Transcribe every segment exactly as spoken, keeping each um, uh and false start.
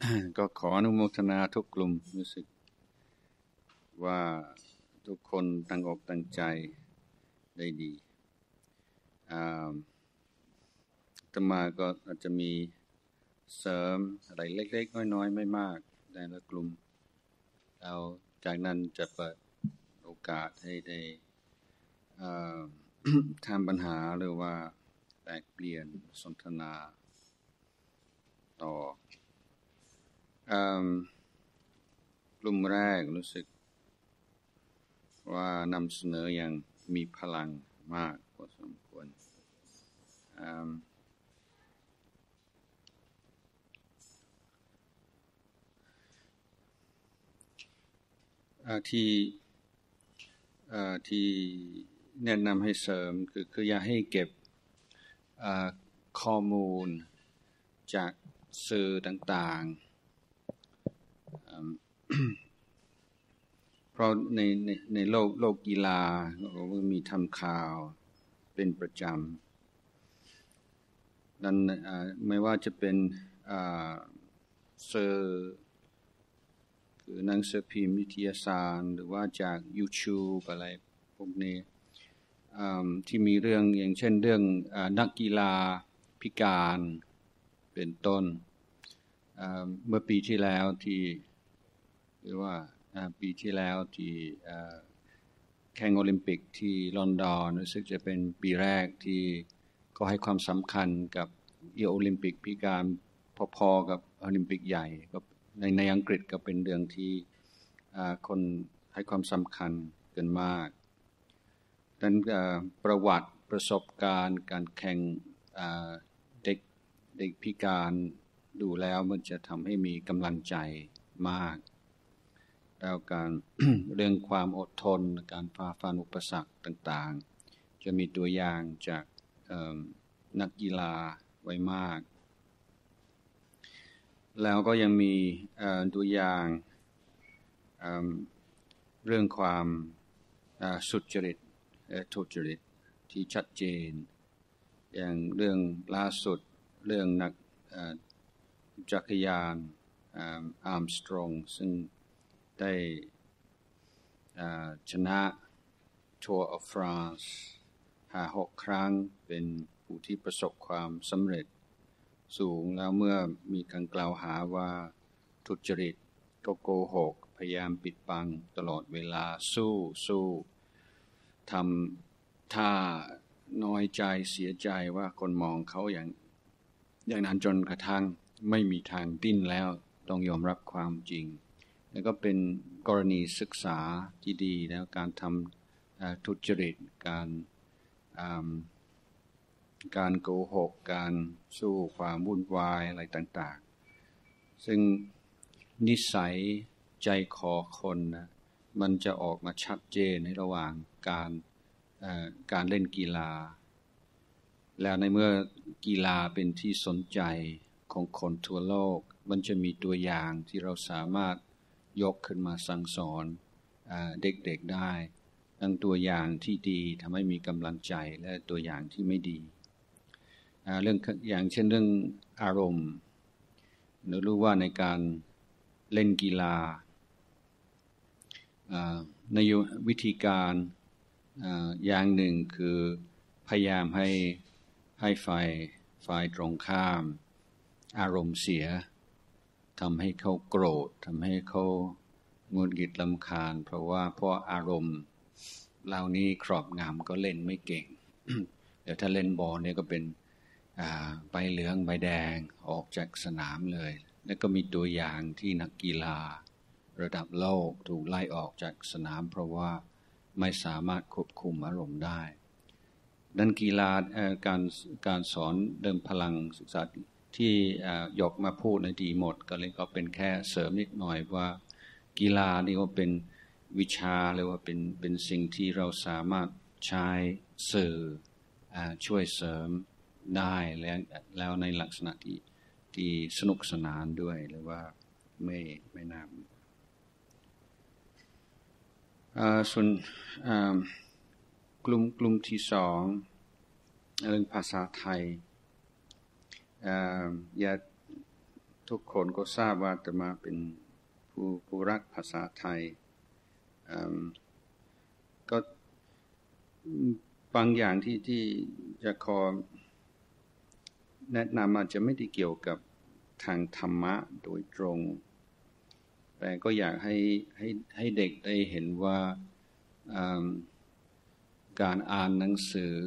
ก็ขออนุโมทนาทุกกลุ่มรู้สึกว่าทุกคนตั้งอกตั้งใจได้ดีอาตมาก็อาจจะมีเสริมอะไรเล็กๆน้อยๆไม่มากแต่ละกลุ่มเอาจากนั้นจะเปิดโอกาสให้ได้ถามปัญหาหรือว่าแลกเปลี่ยนสนทนาต่อกลุ่มแรกรู้สึกว่านำเสนออย่างมีพลังมากพอสมควรที่ที่แนะนำให้เสริมคือคืออย่าให้เก็บข้อมูลจากสื่อต่างๆเพราะในในในโลกโลกกีฬาก็มีทำข่าวเป็นประจำนั้นไม่ว่าจะเป็นสื่อคือหนังสือพิมพ์วิทยาศาสตร์หรือว่าจาก YouTube อะไรพวกนี้ที่มีเรื่องอย่างเช่นเรื่องนักกีฬาพิการเป็นต้นเมื่อปีที่แล้วที่หรือว่าปีที่แล้วที่แข่งโอลิมปิกที่ลอนดอนรู้สึกจะเป็นปีแรกที่ก็ให้ความสำคัญกับโอลิมปิกพิการพอๆกับโอลิมปิกใหญ่ก็ในในอังกฤษก็เป็นเรื่องที่คนให้ความสำคัญกันมากดังนั้นประวัติประสบการณ์การแข่งเด็กเด็กพิการดูแล้วมันจะทำให้มีกำลังใจมากแล้วการ เรื่องความอดทนการฝ่าฟันอุปสรรคต่างๆจะมีตัวอย่างจากนักกีฬาไว้มากแล้วก็ยังมีตัวอย่างเรื่องความสุจริตทุจริตที่ชัดเจนอย่างเรื่องล่าสุดเรื่องนักจักรยานอาร์มสตรองซึ่งได้ชนะ Tour of France ห้าหกครั้งเป็นผู้ที่ประสบความสำเร็จสูงแล้วเมื่อมีการกล่าวหาว่าทุจริตก็โกหกพยายามปิดบังตลอดเวลาสู้สู้ทำท่าน้อยใจเสียใจว่าคนมองเขาอย่างอย่างนั้นจนกระทั่งไม่มีทางดิ้นแล้วต้องยอมรับความจริงแล้วก็เป็นกรณีศึกษาที่ดีแล้วการทำทุจริตการการโกหกการสู้ความวุ่นวายอะไรต่างๆซึ่งนิสัยใจคอคนนะมันจะออกมาชัดเจนในระหว่างการการเล่นกีฬาแล้วในเมื่อกีฬาเป็นที่สนใจของคนทั่วโลกมันจะมีตัวอย่างที่เราสามารถยกขึ้นมาสั่งสอนเด็กๆได้ทั้งตัวอย่างที่ดีทำให้มีกำลังใจและตัวอย่างที่ไม่ดีเรื่องอย่างเช่นเรื่องอารมณ์เรารู้ว่าในการเล่นกีฬาในวิธีการอย่างหนึ่งคือพยายามให้ให้ฝ่ายฝ่ายตรงข้ามอารมณ์เสียทำให้เขาโกรธทำให้เขาหงุดหงิดรำคาญเพราะว่าเพราะอารมณ์เหล่านี้ครอบงำก็เล่นไม่เก่ง เดี๋ยวถ้าเล่นบอลเนี่ยก็เป็นใบเหลืองใบแดงออกจากสนามเลยแล้วก็มีตัวอย่างที่นักกีฬาระดับโลกถูกไล่ออกจากสนามเพราะว่าไม่สามารถควบคุมอารมณ์ได้ดังกีฬาการการสอนเดิมพลังศึกษาที่ยกมาพูดในดีหมดก็เลยก็เป็นแค่เสริมนิดหน่อยว่ากีฬานี่ก็เป็นวิชาหรือว่าเป็นเป็นสิ่งที่เราสามารถใช้สื่อช่วยเสริมได้แล้วแล้วในลักษณะที่ที่สนุกสนานด้วยหรือว่าไม่ไม่น่าส่วนกลุ่มกลุ่มที่สองเรื่องภาษาไทยอย่าทุกคนก็ทราบว่าอาตมาเป็นผู้ผู้รักภาษาไทยก็บางอย่างที่ที่จะขอแนะนำอาจจะไม่ได้เกี่ยวกับทางธรรมะโดยตรงแต่ก็อยากให้ให้ให้เด็กได้เห็นว่าการอ่านหนังสือ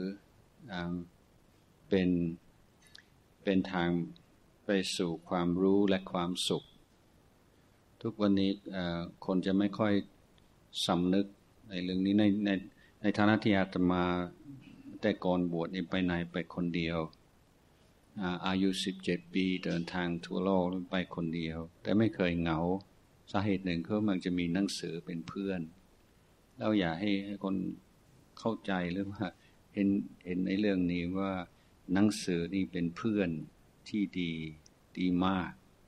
เป็นเป็นทางไปสู่ความรู้และความสุขทุกวันนี้คนจะไม่ค่อยสำนึกในเรื่องนี้ในในในฐานะที่อาตมาแต่ก่อนบวชนี่ไปไหนไปคนเดียวอายุสิบเจ็ดปีเดินทางทั่วโลกไปคนเดียวแต่ไม่เคยเหงาสาเหตุหนึ่งคือมันจะมีหนังสือเป็นเพื่อนแล้วอยากให้ให้คนเข้าใจหรือว่าเห็นเห็นในเรื่องนี้ว่าหนังสือนี่เป็นเพื่อนที่ดีดีมาก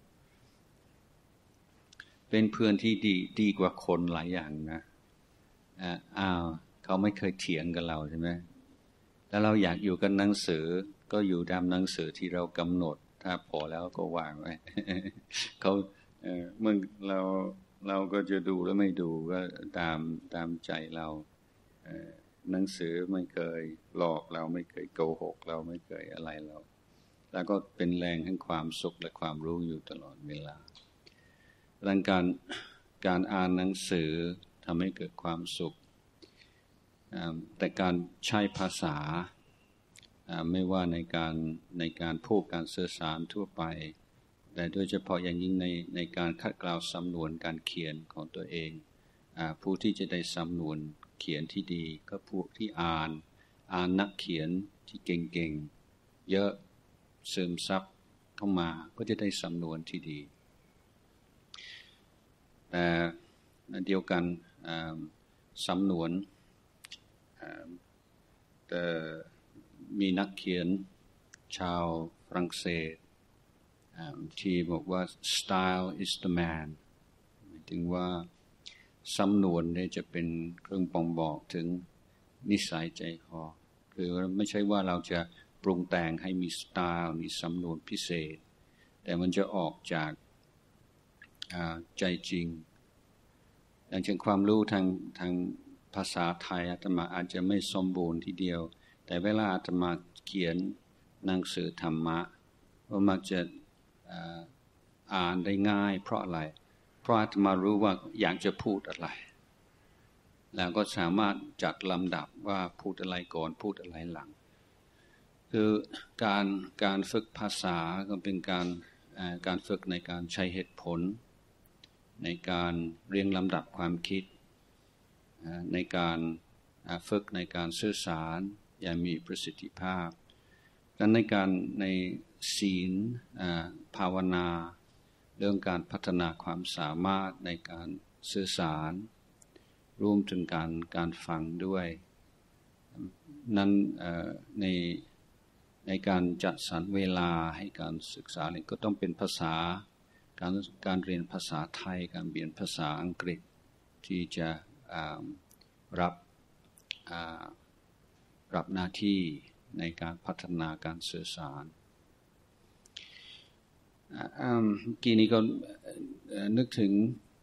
เป็นเพื่อนที่ดีดีกว่าคนหลายอย่างนะอ้าวเขาไม่เคยเถียงกับเราใช่ไหมแล้วเราอยากอยู่กับหนังสือก็อยู่ตามหนังสือที่เรากำหนดถ้าพอแล้วก็วางไว้ เขาเออเมื่อเราเราก็จะดูแล้วไม่ดูก็ตามตามใจเราเออหนังสือไม่เคยหลอกเราไม่เคยโกหกเราไม่เคยอะไรเราแล้วก็เป็นแรงแห่งความสุขและความรู้อยู่ตลอดเวลาดังการการอ่านหนังสือทำให้เกิดความสุขแต่การใช้ภาษาไม่ว่าในการในการพูดการสื่อสารทั่วไปแต่โดยเฉพาะอย่างยิ่งในในการคัดกรองสำนวนการเขียนของตัวเองผู้ที่จะได้สำนวนเขียนที่ดีก็พวกที่อ่านอ่านนักเขียนที่เก่งๆเยอะเสริมซับเข้ามาก็จะได้สำนวนที่ดีแต่เดียวกันสำนวนแต่มีนักเขียนชาวฝรั่งเศสที่บอกว่า style is the man หมายถึงว่าสำนวนเนี่ยจะเป็นเครื่องบ่งบอกถึงนิสัยใจคอคือไม่ใช่ว่าเราจะปรุงแต่งให้มีสไตล์มีสำนวนพิเศษแต่มันจะออกจากใจจริงอย่างเช่นความรู้ทางทางภาษาไทยอาตมาอาจจะไม่สมบูรณ์ทีเดียวแต่เวลาอาตมาเขียนหนังสือธรรมะก็มักจะอ่านได้ง่ายเพราะอะไรเพราะอาตมารู้ว่าอยากจะพูดอะไรแล้วก็สามารถจัดลำดับว่าพูดอะไรก่อนพูดอะไรหลังคือการการฝึกภาษาก็เป็นการการฝึกในการใช้เหตุผลในการเรียงลำดับความคิดในการฝึกในการสื่อสารอย่างมีประสิทธิภาพและในการในศีลภาวนาเรื่องการพัฒนาความสามารถในการสื่อสารรวมถึงการการฟังด้วยนั้นในในการจัดสรรเวลาให้การศึกษาก็ต้องเป็นภาษาการการเรียนภาษาไทยการเรียนภาษาอังกฤษที่จะรับรับหน้าที่ในการพัฒนาการสื่อสารเมื่อกี้นี้ก็นึกถึง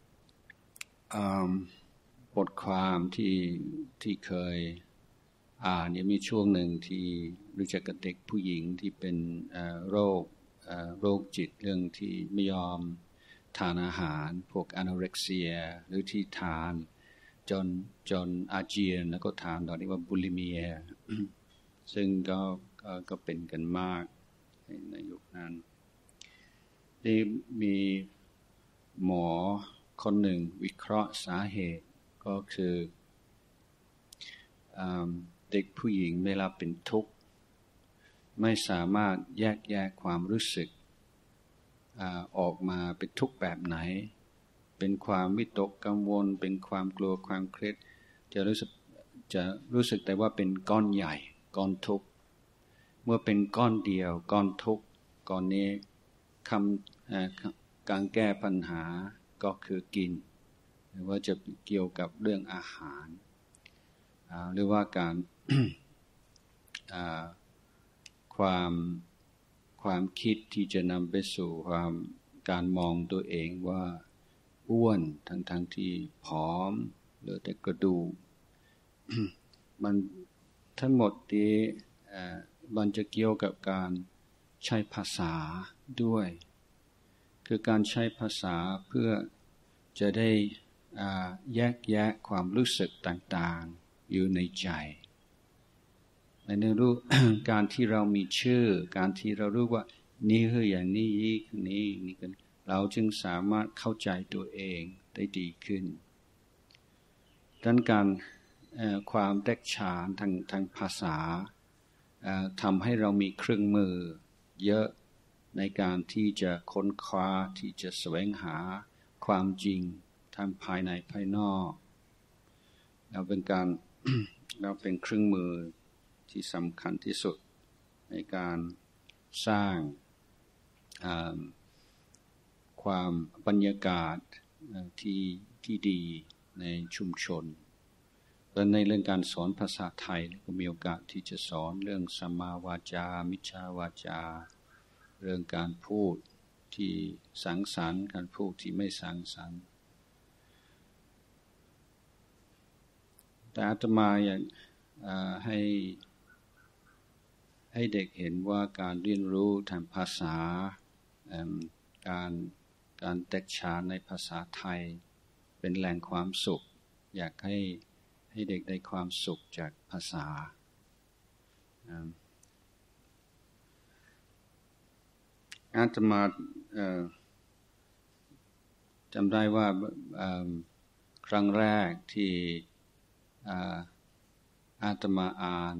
บทความที่ที่เคยอ่านเนี่ยมีช่วงหนึ่งที่รู้จักกับเด็กผู้หญิงที่เป็นโรคโรคจิตเรื่องที่ไม่ยอมทานอาหารพวกอโนเร็กเซียหรือที่ทานจนจนอาเจียนแล้วก็ทานตอนนี้ว่าบุลิเมีย ซึ่งก็ก็ก็เป็นกันมากในยุคนั้นที่มีหมอคนหนึ่งวิเคราะห์สาเหตุก็คือเด็กผู้หญิงเวลาเป็นทุกข์ไม่สามารถแยกแยะความรู้สึกออกมาเป็นทุกข์แบบไหนเป็นความวิตกกังวลเป็นความกลัวความเครียดจะรู้สึกจะรู้สึกแต่ว่าเป็นก้อนใหญ่ก้อนทุกข์เมื่อเป็นก้อนเดียวก้อนทุกข์ก้อนนี้คำการแก้ปัญหาก็คือกินหรือว่าจะเกี่ยวกับเรื่องอาหารหรือว่าการ ความความคิดที่จะนำไปสู่ความการมองตัวเองว่าอ้วนทั้งๆ ท, ที่ผอมเหลือแต่กระดูก มันทั้งหมดนี้มันจะเกี่ยวกับการใช้ภาษาด้วยคือการใช้ภาษาเพื่อจะได้แยกแยะความรู้สึกต่างๆอยู่ในใจในรู้ การที่เรามีชื่อการที่เรารู้ว่านี่คืออย่างนี้นี่คือนี้นี่กันเราจึงสามารถเข้าใจตัวเองได้ดีขึ้นดังนั้นการความแตกฉานทางทางภาษาทำให้เรามีเครื่องมือเยอะในการที่จะค้นคว้าที่จะแสวงหาความจริงทั้งภายในภายนอกเราเป็นการ เราเป็นเครื่องมือที่สำคัญที่สุดในการสร้างความบรรยากาศที่ที่ดีในชุมชนและในเรื่องการสอนภาษาไทยก็มีโอกาสที่จะสอนเรื่องสัมมาวาจามิจฉาวาจาเรื่องการพูดที่สังสรรค์การพูดที่ไม่สังสรรค์แต่อาตมาอยากให้ให้เด็กเห็นว่าการเรียนรู้ทางภาษาการการแตกฉานในภาษาไทยเป็นแหล่งความสุขอยากให้ให้เด็กได้ความสุขจากภาษาอาตมาจำได้ว่าครั้งแรกที่อาตมาอ่าน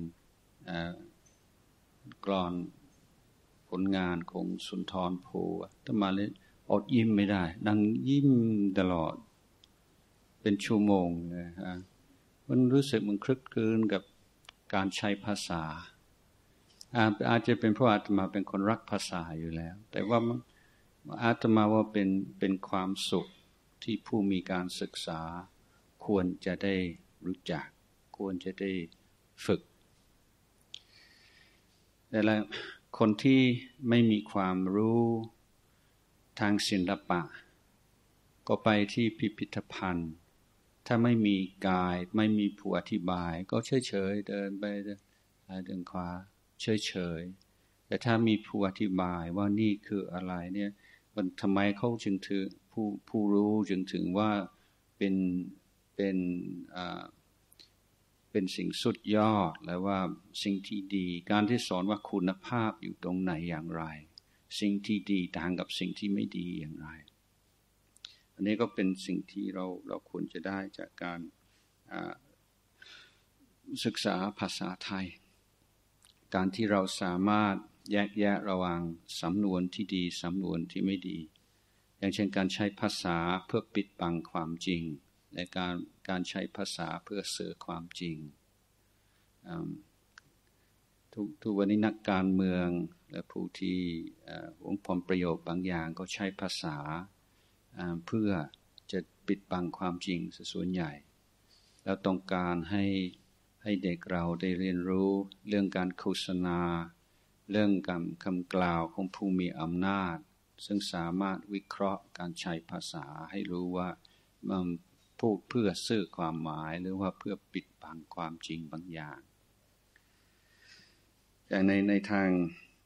กลอนผลงานของสุนทรภู่อาตมาเลยอดยิ้มไม่ได้นั่งยิ้มตลอดเป็นชั่วโมงเลยฮะมันรู้สึกมันคลึกคลื้นกับการใช้ภาษาอาจจะเป็นเพราะอาตมาเป็นคนรักภาษาอยู่แล้วแต่ว่าอาตมาว่าเป็นเป็นความสุขที่ผู้มีการศึกษาควรจะได้รู้จักควรจะได้ฝึกแต่ละคนที่ไม่มีความรู้ทางศิลปะก็ไปที่พิพิธภัณฑ์ถ้าไม่มีกายไม่มีผู้อธิบายก็เฉยๆเดินไปเดินซ้ายเดินขวาเฉยๆแต่ถ้ามีผู้อธิบายว่านี่คืออะไรเนี่ยมันทำไมเขาจึงถือผู้ผู้รู้จึงถึงว่าเป็นเป็นอ่าเป็นสิ่งสุดยอดและว่าสิ่งที่ดีการที่สอนว่าคุณภาพอยู่ตรงไหนอย่างไรสิ่งที่ดีต่างกับสิ่งที่ไม่ดีอย่างไรอันนี้ก็เป็นสิ่งที่เราเราควรจะได้จากการศึกษาภาษาไทยการที่เราสามารถแยกแยะระหว่างสำนวนที่ดีสำนวนที่ไม่ดีอย่างเช่นการใช้ภาษาเพื่อปิดบังความจริงและการการใช้ภาษาเพื่อสื่อความจริงทุกทุกวันนี้นักการเมืองและผู้ที่หวงผลประโยชน์บางอย่างก็ใช้ภาษาเพื่อจะปิดบังความจริงส่วนใหญ่แล้วต้องการให้ให้เด็กเราได้เรียนรู้เรื่องการโฆษณาเรื่องคำคำกล่าวของผู้มีอำนาจซึ่งสามารถวิเคราะห์การใช้ภาษาให้รู้ว่ามันพูดเพื่อสื่อความหมายหรือว่าเพื่อปิดบังความจริงบางอย่างอย่างในในทาง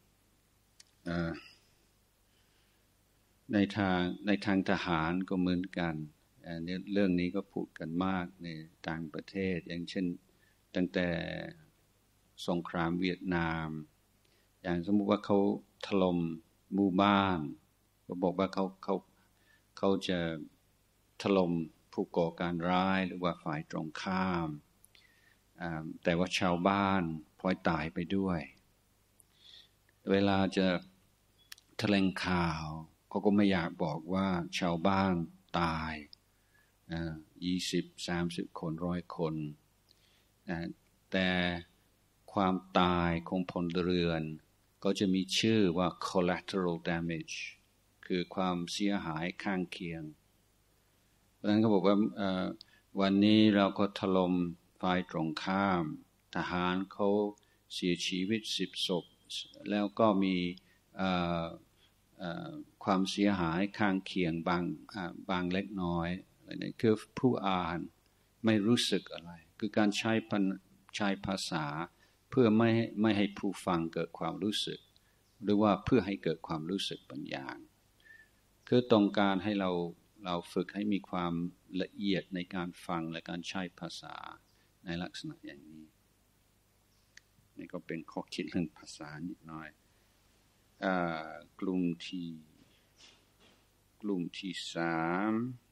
ในทางในทางทหารก็เหมือนกันเรื่องนี้ก็พูดกันมากในต่างประเทศอย่างเช่นตั้งแต่สงครามเวียดนามอย่างสมมุติว่าเขาถล่มหมู่บ้านก็บอกว่าเขาเขาเขาจะถล่มผู้ก่อการร้ายหรือว่าฝ่ายตรงข้ามแต่ว่าชาวบ้านพลอยตายไปด้วยเวลาจะแถลงข่าวเขาก็ไม่อยากบอกว่าชาวบ้านตายยี่สิบสามสิบคนร้อยคนแต่ความตายของพลเรือนก็จะมีชื่อว่า collateral damage คือความเสียหายข้างเคียงเพราะฉะนั้นเขาบอกว่าวันนี้เราก็ถล่มฝ่ายตรงข้ามทหารเขาเสียชีวิตสิบศพแล้วก็มีความเสียหายข้างเคียงบางบางเล็กน้อยอะไรนี่คือผู้อ่านไม่รู้สึกอะไรคือการใช้ใช้ภาษาเพื่อไม่ไม่ให้ผู้ฟังเกิดความรู้สึกหรือว่าเพื่อให้เกิดความรู้สึกบางอย่างคือต้องการให้เราเราฝึกให้มีความละเอียดในการฟังและการใช้ภาษาในลักษณะอย่างนี้นี่ก็เป็นข้อคิดเรื่องภาษานิดหน่อยกลุ่มที่กลุ่มที่สาม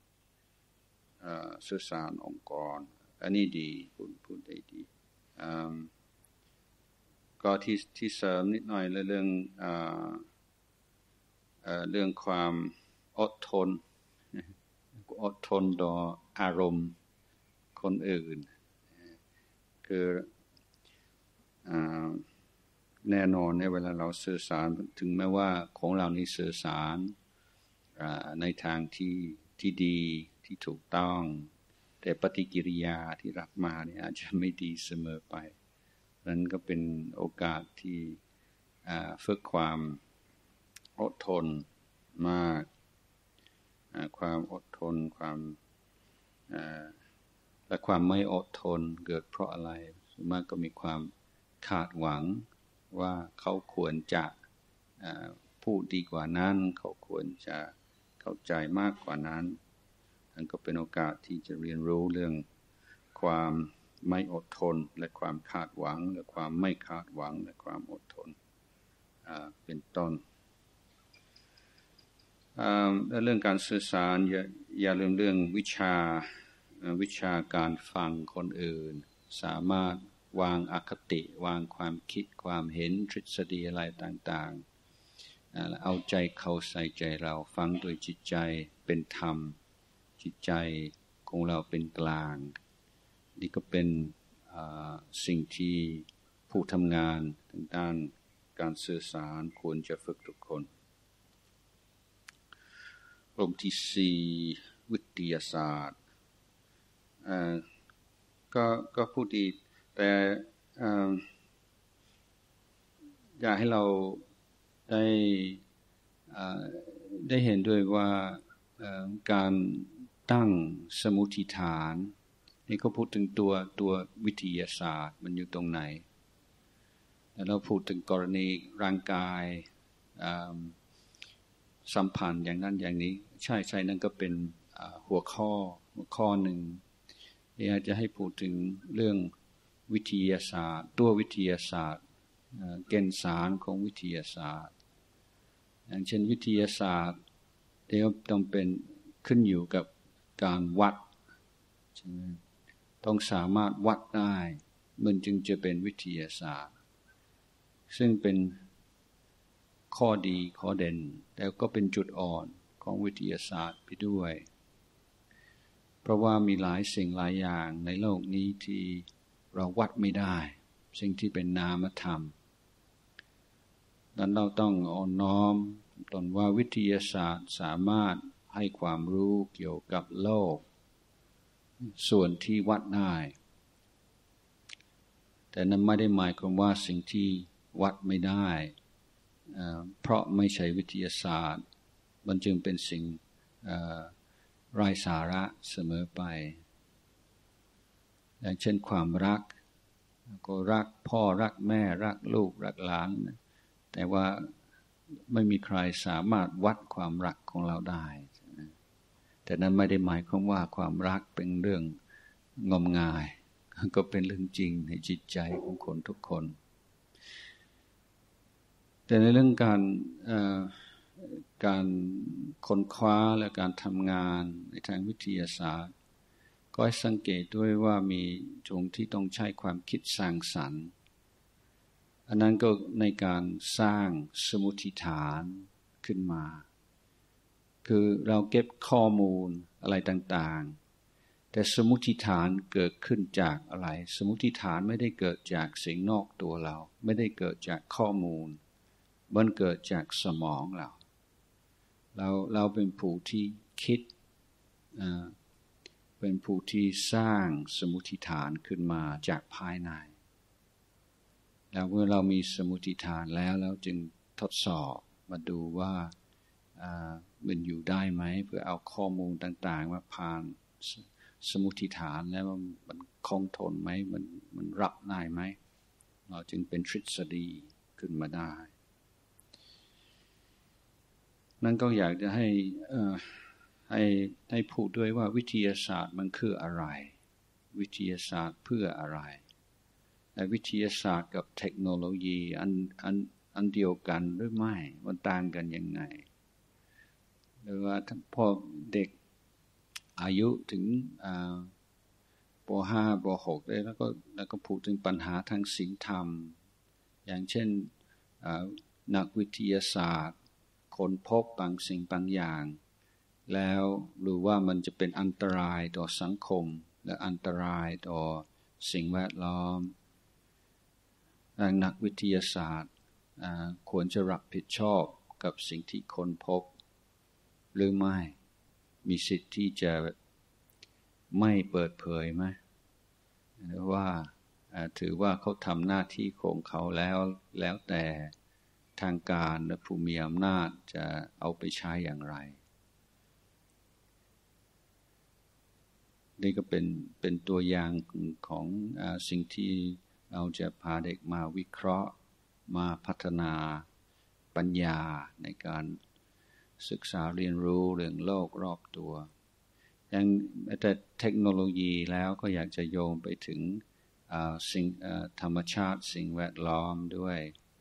สื่อสารองค์กรอันนี้ดีพูดพูดได้ดีก็ที่ที่เสริมนิดหน่อยเรื่องเรื่องความอดทนอดทนต่ออารมณ์คนอื่นคือแน่นอนในเวลาเราสื่อสารถึงแม้ว่าของเรานี้สื่อสารในทางที่ที่ดีที่ถูกต้องแต่ปฏิกิริยาที่รับมาเนี่ยอาจจะไม่ดีเสมอไปนั้นก็เป็นโอกาสที่ฝึกความอดทนมากความอดทนความและความไม่อดทนเกิดเพราะอะไรส่วนมากก็มีความคาดหวังว่าเขาควรจะพูดดีกว่านั้นเขาควรจะเข้าใจมากกว่านั้นนั่นก็เป็นโอกาสที่จะเรียนรู้เรื่องความไม่อดทนและความคาดหวังและความไม่คาดหวังและความอดทนเป็นต้นและเรื่องการสื่อสารอย่าอย่าลืมเรื่องวิชาวิชาการฟังคนอื่นสามารถวางอคติวางความคิดความเห็นทฤษฎีอะไรต่างๆเอาใจเขาใส่ใจเราฟังโดยจิตใจเป็นธรรมจิตใจของเราเป็นกลางนี่ก็เป็นสิ่งที่ผู้ทำงานทางด้านการสื่อสารควรจะฝึกทุกคนกลุ่มที่สี่วิทยาศาสตร์ก็ก็พูดดีแต่อยากให้เราได้ได้เห็นด้วยว่าการตั้งสมมุติฐานนี่เขาพูดถึงตัวตัววิทยาศาสตร์มันอยู่ตรงไหนแล้วเราพูดถึงกรณีร่างกายสัมพันธ์อย่างนั้นอย่างนี้ใช่ใช่นั่นก็เป็นหัวข้อหัวข้อหนึ่งอยากจะให้พูดถึงเรื่องวิทยาศาสตร์ตัววิทยาศาสตร์แก่นสารของวิทยาศาสตร์อย่างเช่นวิทยาศาสตร์เดี๋ยวต้องเป็นขึ้นอยู่กับการวัดใช่ไหมต้องสามารถวัดได้มันจึงจะเป็นวิทยาศาสตร์ซึ่งเป็นข้อดีข้อเด่นแต่ก็เป็นจุดอ่อนของวิทยาศาสตร์ไปด้วยเพราะว่ามีหลายสิ่งหลายอย่างในโลกนี้ที่เราวัดไม่ได้สิ่งที่เป็นนามธรรมดังนั้นเราต้องอ่อนน้อมตนว่าวิทยาศาสตร์สามารถให้ความรู้เกี่ยวกับโลกส่วนที่วัดได้แต่นั้นไม่ได้หมายความว่าสิ่งที่วัดไม่ได้เพราะไม่ใช่วิทยาศาสตร์มันจึงเป็นสิ่งไร้สาระเสมอไปอย่างเช่นความรักก็รักพ่อรักแม่รักลูกรักหลานแต่ว่าไม่มีใครสามารถวัดความรักของเราได้แต่นั้นไม่ได้หมายความว่าความรักเป็นเรื่องงมงายก็เป็นเรื่องจริงในจิตใจของคนทุกคนแต่ในเรื่องการการค้นคว้าและการทำงานในทางวิทยาศาสตร์ก็ให้สังเกตด้วยว่ามีตรงที่ต้องใช้ความคิดสร้างสรรค์อันนั้นก็ในการสร้างสมมุติฐานขึ้นมาคือเราเก็บข้อมูลอะไรต่างๆแต่สมมุติฐานเกิดขึ้นจากอะไรสมมุติฐานไม่ได้เกิดจากสิ่งนอกตัวเราไม่ได้เกิดจากข้อมูลมันเกิดจากสมองเราเราเราเป็นผู้ที่คิดเป็นผู้ที่สร้างสมมุติฐานขึ้นมาจากภายในแล้วเมื่อเรามีสมมุติฐานแล้วเราจึงทดสอบมาดูว่ามันอยู่ได้ไหมเพื่อเอาข้อมูลต่างๆมาผ่านสมมุติฐานแล้วมันคงทนไหมมันมันรับได้ไหมเราจึงเป็นทฤษฎีขึ้นมาได้นั่นก็อยากจะให้ให้ให้พูดด้วยว่าวิทยาศาสตร์มันคืออะไรวิทยาศาสตร์เพื่ออะไรวิทยาศาสตร์กับเทคโนโลยีอันอันอันเดียวกันหรือไม่มันต่างกันยังไงหรือว่าพอเด็กอายุถึงป.ห้า ป.หก ได้แล้วก็แล้วก็พูดถึงปัญหาทางศีลธรรมอย่างเช่นนักวิทยาศาสตร์ค้นพบบางสิ่งบางอย่างแล้วหรือว่ามันจะเป็นอันตรายต่อสังคมและอันตรายต่อสิ่งแวดล้อมนักวิทยาศาสตร์ควรจะรับผิดชอบกับสิ่งที่ค้นพบหรือไม่มีสิทธิ์ที่จะไม่เปิดเผยไหมหรือว่าถือว่าเขาทำหน้าที่ของเขาแล้วแล้วแต่ทางการและผู้มีอำนาจจะเอาไปใช้อย่างไรนี่ก็เป็นเป็นตัวอย่างของอ่าสิ่งที่เราจะพาเด็กมาวิเคราะห์มาพัฒนาปัญญาในการศึกษาเรียนรู้เรื่องโลกรอบตัวอย่างแต่เทคโนโลยีแล้วก็อยากจะโยงไปถึงอ่าสิ่งอ่าธรรมชาติสิ่งแวดล้อมด้วย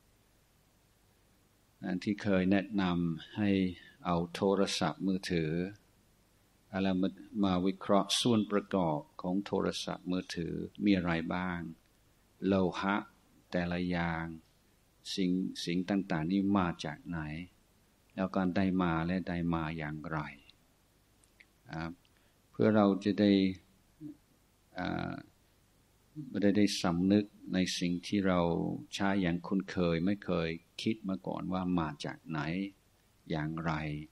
อันที่เคยแนะนำให้เอาโทรศัพท์มือถืออะไรมามาวิเคราะห์ส่วนประกอบของโทรศัพท์มือถือมีอะไรบ้างโลหะแต่ละอย่างสิ่งสิ่งต่างๆนี้มาจากไหนแล้วการได้มาและได้มาอย่างไรเพื่อเราจะได้ไม่ได้ได้สำนึกในสิ่งที่เราใช้อย่างคุ้นเคยไม่เคยคิดมาก่อนว่ามาจากไหนอย่างไร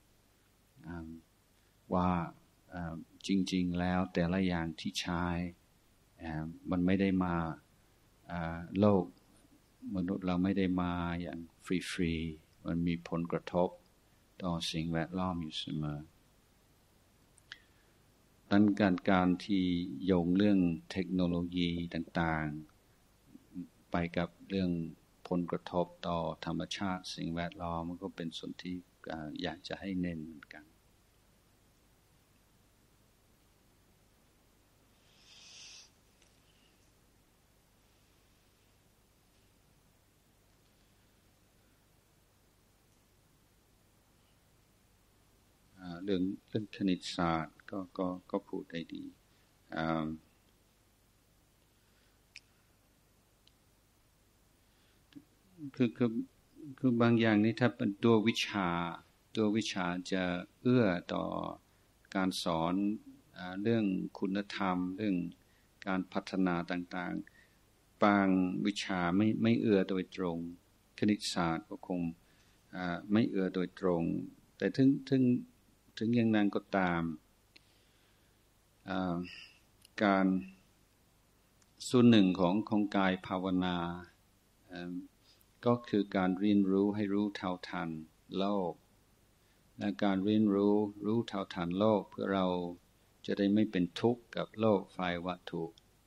ว่าจริงๆแล้วแต่ละอย่างที่ใช้มันไม่ได้มาโลกมนุษย์เราไม่ได้มาอย่างฟรีๆมันมีผลกระทบต่อสิ่งแวดล้อมอยู่เสมอดังการการที่โยงเรื่องเทคโนโลยีต่างๆไปกับเรื่องผลกระทบต่อธรรมชาติสิ่งแวดล้อมมันก็เป็นส่วนที่อยากจะให้เน้นเหมือนกันเรื่องเรื่องคณิตศาสตร์ก็ก็ก็พูดได้ดีคือคือคือบางอย่างนี่ถ้าเป็นตัววิชาตัววิชาจะเอื้อต่อการสอนเรื่องคุณธรรมเรื่องการพัฒนาต่างๆบางวิชาไม่ไม่เอื้อโดยตรงคณิตศาสตร์ก็คงไม่เอื้อโดยตรงแต่ถึงถึงถึงอย่างนั้นก็ตามการส่วนหนึ่งของของกายภาวนาก็คือการเรียนรู้ให้รู้เท่าทันโลกและการเรียนรู้รู้เท่าทันโลกเพื่อเราจะได้ไม่เป็นทุกข์กับโลกฝ่ายวัตถุ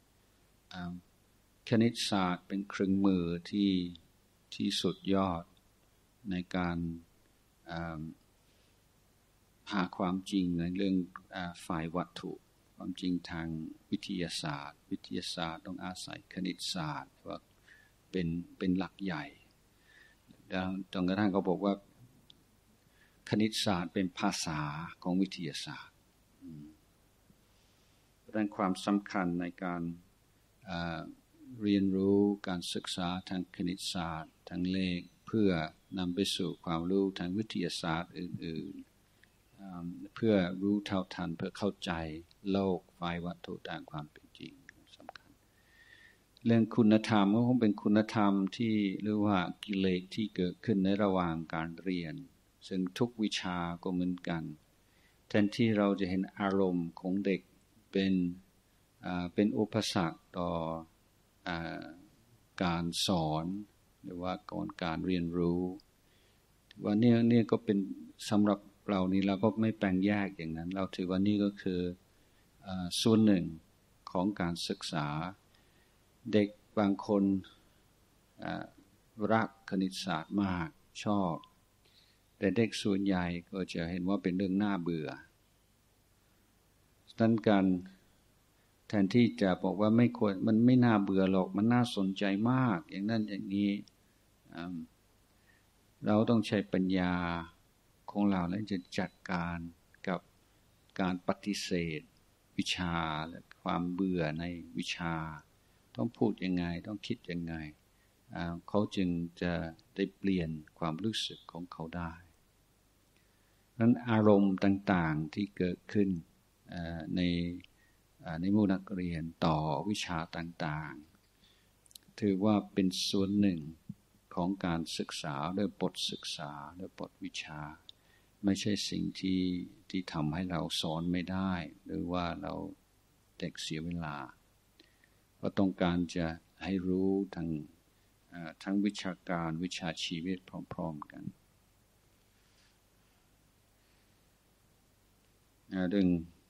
คณิตศาสตร์เป็นเครื่องมือที่ที่สุดยอดในการหาความจริงในเรื่องฝ่ายวัตถุความจริงทางวิทยาศาสตร์วิทยาศาสตร์ต้องอาศัยคณิตศาสตร์ว่าเป็นเป็นหลักใหญ่จนกระทั่งเขาบอกว่าคณิตศาสตร์เป็นภาษาของวิทยาศาสตร์ดังนั้นความสำคัญในการเรียนรู้การศึกษาทางคณิตศาสตร์ทางเลขเพื่อนำไปสู่ความรู้ทางวิทยาศาสตร์อื่นๆเพื่อรู้เท่าทันเพื่อเข้าใจโลกฝ่ายวัตถุตามความเป็นจริงสำคัญเรื่องคุณธรรมก็คงเป็นคุณธรรมที่เรียกว่ากิเลสที่เกิดขึ้นในระหว่างการเรียนซึ่งทุกวิชาก็เหมือนกันแทนที่เราจะเห็นอารมณ์ของเด็กเป็นเป็นอุปสรรคต่อการสอนหรือว่าก่อนการเรียนรู้แทว่านี่นี่ก็เป็นสำหรับเรานี่เราก็ไม่แปลงแยกอย่างนั้นเราถือว่านี่ก็คือส่วนหนึ่งของการศึกษาเด็กบางคนรักคณิตศาสตร์มากชอบแต่เด็กส่วนใหญ่ก็จะเห็นว่าเป็นเรื่องน่าเบื่อดังนั้นการแทนที่จะบอกว่าไม่ควรมันไม่น่าเบื่อหรอกมันน่าสนใจมากอย่างนั้นอย่างนี้เราต้องใช้ปัญญาของเราแล้วจะจัดการกับการปฏิเสธวิชาและความเบื่อในวิชาต้องพูดยังไงต้องคิดยังไงเขาจึงจะได้เปลี่ยนความรู้สึกของเขาได้นั้นอารมณ์ต่างๆที่เกิดขึ้นในในหมู่นักเรียนต่อวิชาต่างๆถือว่าเป็นส่วนหนึ่งของการศึกษาหรือบทศึกษาหรือบทวิชาไม่ใช่สิ่งที่ที่ทำให้เราสอนไม่ได้หรือว่าเราเด็กเสียเวลาเพราะต้องการจะให้รู้ทั้งทั้งวิชาการวิชาชีวิตพร้อมๆกันเรื่อง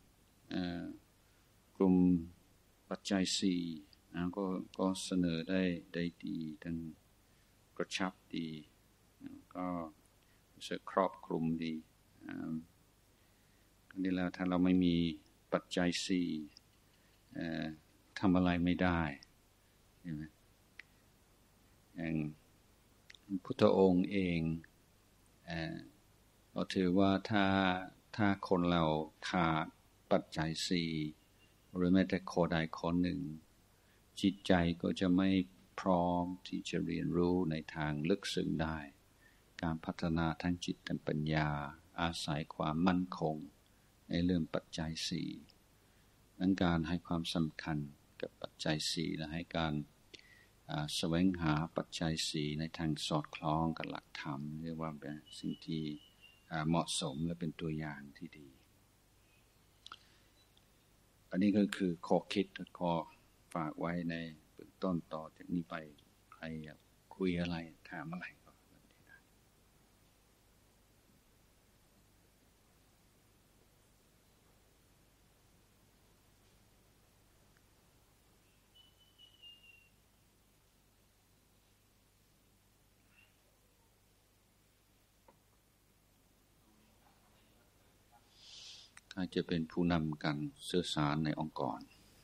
กลุ่มปัจจัยสี่ก็ก็เสนอได้ได้ดีทั้งกระชับดีก็จะครอบคลุมดีนี่แล้วถ้าเราไม่มีปัจจัยสี่ทำอะไรไม่ได้ใช่ไหมอย่างพุทธองค์เองเราถือว่าถ้าถ้าคนเราขาดปัจจัยสี่หรือแม้แต่ข้อใดข้อหนึ่งจิตใจก็จะไม่พร้อมที่จะเรียนรู้ในทางลึกซึ้งได้การพัฒนาทั้งจิตและปัญญาอาศัยความมั่นคงในเรื่องปัจจัยสี่นั้นการให้ความสำคัญกับปัจจัยสี่และให้การแสวงหาปัจจัยสี่ในทางสอดคล้องกับหลักธรรมเรียกว่าเป็นสิ่งที่เหมาะสมและเป็นตัวอย่างที่ดีอันนี้ก็คือข้อคิดข้อฝากไว้ในเบื้องต้นต่อจากนี้ไปใครอยากคุยอะไรถามอะไรก็ใครจะเป็นผู้นำการสื่อสารในองค์กร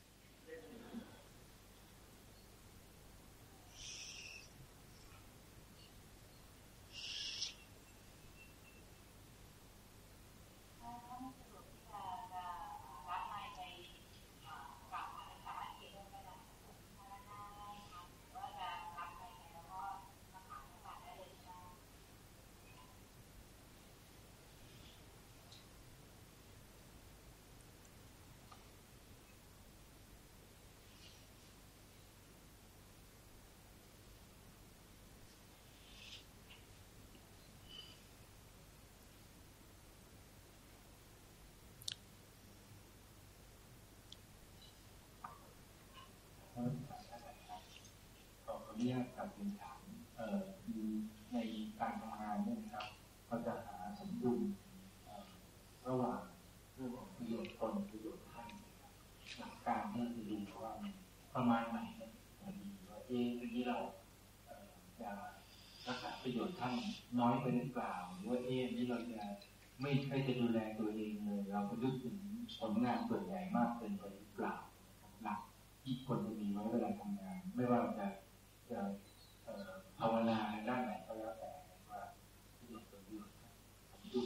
เรียกกับเป็นถามในการทำงานเนี่ยนะครับก็จะหาสมดุลระหว่างเรื่องของประโยชน์ตนประโยชน์ท่านหลักการก็คือดูว่าประมาณไหนพอดีว่าเอ๊ะทีนี้เราจะรักษาประโยชน์ท่านน้อยไปหรือเปล่าหรือว่าเอ๊ะนี้เราจะไม่ค่อยจะดูแลตัวเองเลยเราก็นึกถึงผลงานส่วนใหญ่มากเกินไปหรือเปล่าหลักที่คนจะมีไว้เวลาทำงานไม่ว่าจะจะภาวนาในด้านไหนก็แล้วแต่ว่าประโยชน์ประโยชน์ผมดู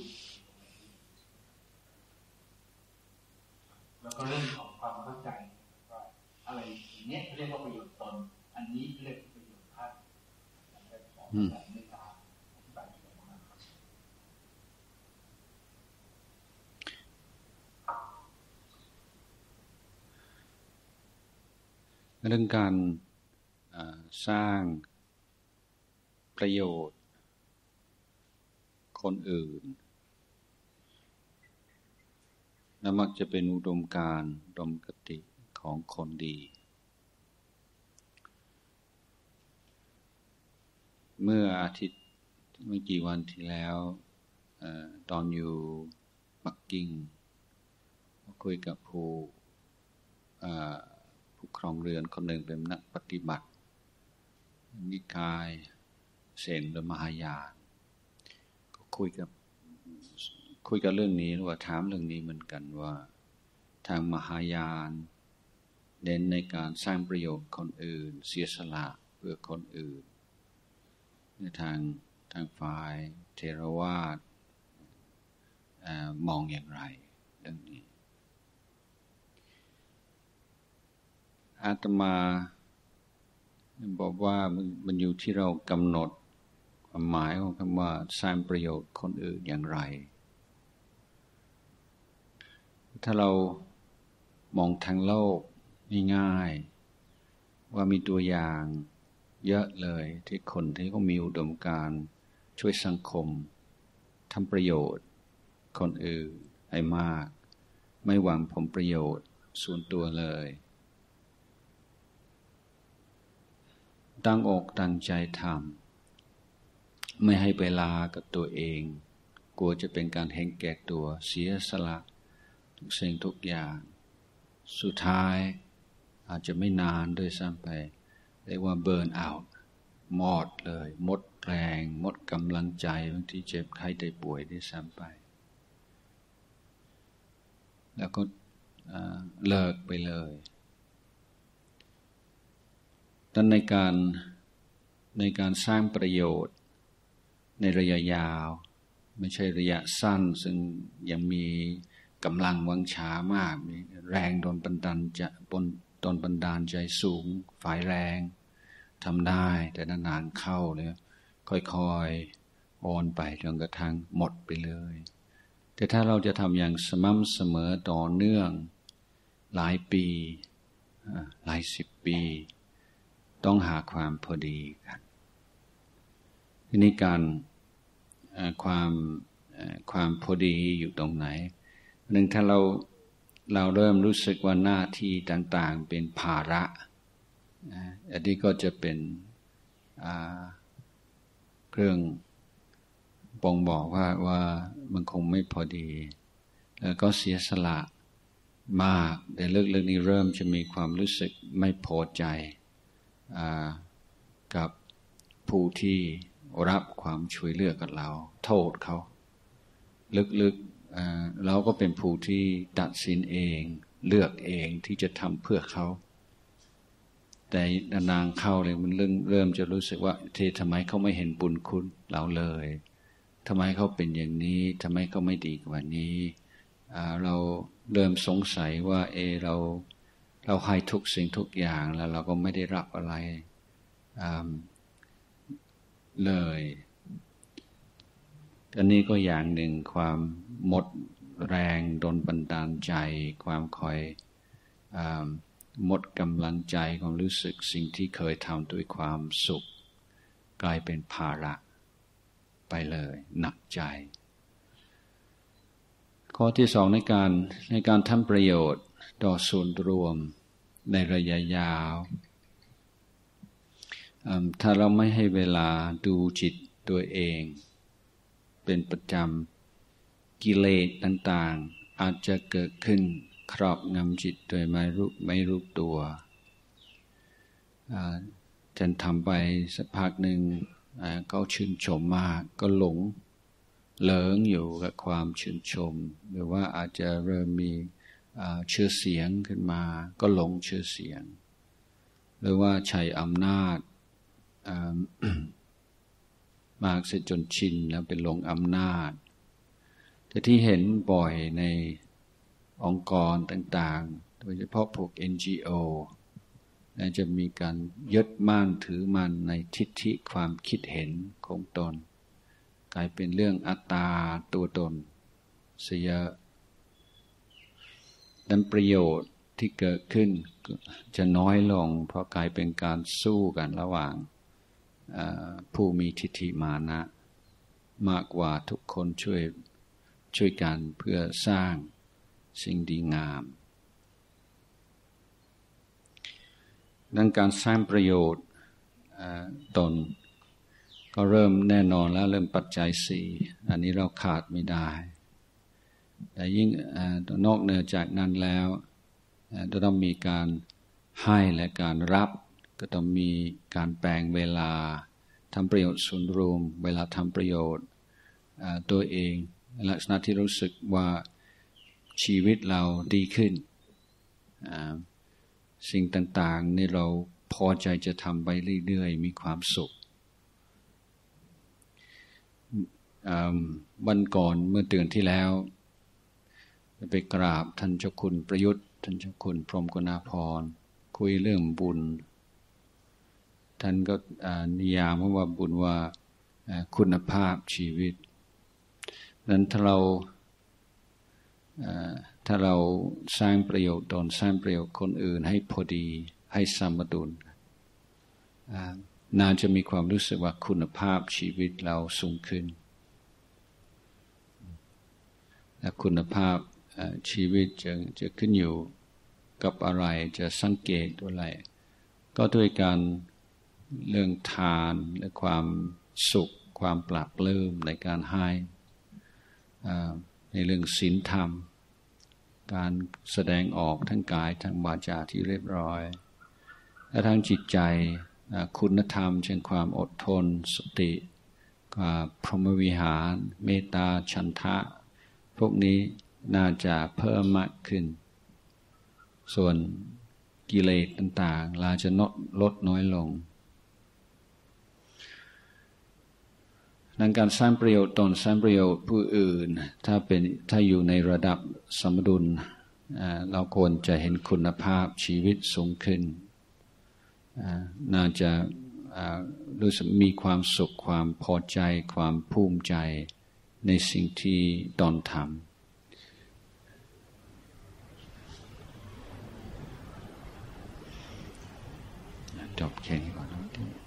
แล้วก็เรื่องของความเข้าใจว่าอะไรอย่างเนี้ยเรียกว่าประโยชน์ตนอันนี้เรียกประโยชน์ท่านแต่ของแต่ไม่ตามอธิบายแบบนั้นเรื่องการสร้างประโยชน์คนอื่นและมักจะเป็นอุดมการณ์อุดมคติของคนดีเมื่ออาทิตย์ไม่กี่วันที่แล้วตอนอยู่ปักกิ่งคุยกับผู้ผู้ครองเรือนคนหนึ่งเป็นนักปฏิบัตินิกายเซนหรือมหายานก็คุยกับคุยกับเรื่องนี้หรือว่าถามเรื่องนี้เหมือนกันว่าทางมหายานเน้นในการสร้างประโยชน์คนอื่นเสียสละเพื่อคนอื่นในทางทางฝ่ายเทรวาทมองอย่างไรเรื่องนี้อาตมาบอกว่ามันอยู่ที่เรากำหนดความหมายของคำว่าสร้างประโยชน์คนอื่นอย่างไรถ้าเรามองทางโลกง่ายๆว่ามีตัวอย่างเยอะเลยที่คนที่เขามีอุดมการณ์ช่วยสังคมทำประโยชน์คนอื่นให้มากไม่หวังผลประโยชน์ส่วนตัวเลยตั้งอกตั้งใจทำไม่ให้เวลากับตัวเองกลัวจะเป็นการเห็นแก่ตัวเสียสละทุกสิ่งทุกอย่างสุดท้ายอาจจะไม่นานด้วยซ้ำไปเรียกว่าเบิร์นเอาท์หมดเลยหมดแรงหมดกำลังใจบางทีเจ็บไข้ได้ป่วยด้วยซ้ำไปแล้วก็เลิกไปเลยดังนั้นในการในการสร้างประโยชน์ในระยะยาวไม่ใช่ระยะสั้นซึ่งยังมีกำลังวังชามากมีแรงโดนบันดาลจะบนโดนบันดาลใจสูงฝ่ายแรงทำได้แต่นานๆเข้าเลยค่อยๆโอนไปจนกระทั่งหมดไปเลยแต่ถ้าเราจะทำอย่างสม่ำเสมอต่อเนื่องหลายปีหลายสิบปีต้องหาความพอดีกันทีนี้การความความพอดีอยู่ตรงไหนหนึ่งถ้าเราเราเริ่มรู้สึกว่าหน้าที่ต่างๆเป็นภาระอันนี้ก็จะเป็นเครื่องบ่งบอกว่าว่ามันคงไม่พอดีแล้วก็เสียสละมากแต่เรื่องนี้เริ่มจะมีความรู้สึกไม่พอใจกับผู้ที่รับความช่วยเหลือกับเราโทษเขาลึกๆเราก็เป็นผู้ที่ตัดสินเองเลือกเองที่จะทำเพื่อเขาแต่นานๆเข้าเลยมันเริ่มเริ่มจะรู้สึกว่าเททำไมเขาไม่เห็นบุญคุณเราเลยทำไมเขาเป็นอย่างนี้ทำไมเขาไม่ดีกว่านี้เราเริ่มสงสัยว่าเอเราเราให้ทุกสิ่งทุกอย่างแล้วเราก็ไม่ได้รับอะไรเลยอันนี้ก็อย่างหนึ่งความหมดแรงโดนบันดาลใจความคอยหมดกำลังใจความรู้สึกสิ่งที่เคยทำด้วยความสุขกลายเป็นภาระไปเลยหนักใจข้อที่สองในการในการทำประโยชน์ต่อส่วนรวมในระยะยาวถ้าเราไม่ให้เวลาดูจิตตัวเองเป็นประจำกิเลสต่างๆอาจจะเกิดขึ้นครอบงำจิตโดยไม่รู้ไม่รู้ตัวจนทำไปสักพักหนึ่งเขาชื่นชมมากก็หลงเหลิงอยู่กับความชื่นชมหรือว่าอาจจะเริ่มมีชื่อเสียงขึ้นมาก็หลงชื่อเสียงหรือว่าใช้อำนาจมากเสียจนชินแล้วเป็นหลงอำนาจแต่ที่เห็นบ่อยในองค์กรต่างๆโดยเฉพาะพวก เอ็น จี โอ จะมีการยึดมั่นถือมั่นในทิฏฐิความคิดเห็นของตนกลายเป็นเรื่องอัตตาตัวตนเสียดังประโยชน์ที่เกิดขึ้นจะน้อยลงเพราะกลายเป็นการสู้กันระหว่างผู้มีทิฏฐิมานะมากกว่าทุกคนช่วยช่วยกันเพื่อสร้างสิ่งดีงามดังการสร้างประโยชน์ตนก็เริ่มแน่นอนแล้วเริ่มปัจจัยสี่อันนี้เราขาดไม่ได้แต่ยิ่งนอกเหนือจากนั้นแล้วจะต้องมีการให้และการรับก็ต้องมีการแปลงเวลาทำประโยชน์ส่วนรวมเวลาทำประโยชน์ตัวเองลักษณะที่รู้สึกว่าชีวิตเราดีขึ้นสิ่งต่างๆนี่เราพอใจจะทำไปเรื่อยๆมีความสุขวันก่อนเมื่อเดือนที่แล้วไปกราบท่านเจ้าคุณประยุทธ์ท่านเจ้าคุณพรหมกุณาภรณ์คุยเรื่องบุญท่านก็นิยามว่าบุญว่าคุณภาพชีวิตนั้นถ้าเราถ้าเราสร้างประโยชน์ตนสร้างประโยชน์คนอื่นให้พอดีให้สมดุลน่าจะมีความรู้สึกว่าคุณภาพชีวิตเราสูงขึ้นและคุณภาพชีวิตจะจะขึ้นอยู่กับอะไรจะสังเกตอะไรก็ด้วยการเรื่องทานและความสุขความปราบปลื้มในการให้ในเรื่องศีลธรรมการแสดงออกทั้งกายทั้งวาจาที่เรียบร้อยและทั้งจิตใจคุณธรรมเช่นความอดทนสติความพรหมวิหารเมตตาฉันทะพวกนี้น่าจะเพิ่มมากขึ้นส่วนกิเลสต่างๆเราจะลดน้อยลงดังการสร้างประโยชน์ตนสร้างประโยชน์ผู้อื่นถ้าเป็นถ้าอยู่ในระดับสมดุลเราควรจะเห็นคุณภาพชีวิตสูงขึ้นน่าจะรู้สึกมีความสุขความพอใจความภูมิใจในสิ่งที่ตนทำจบแค่นี้ก่อน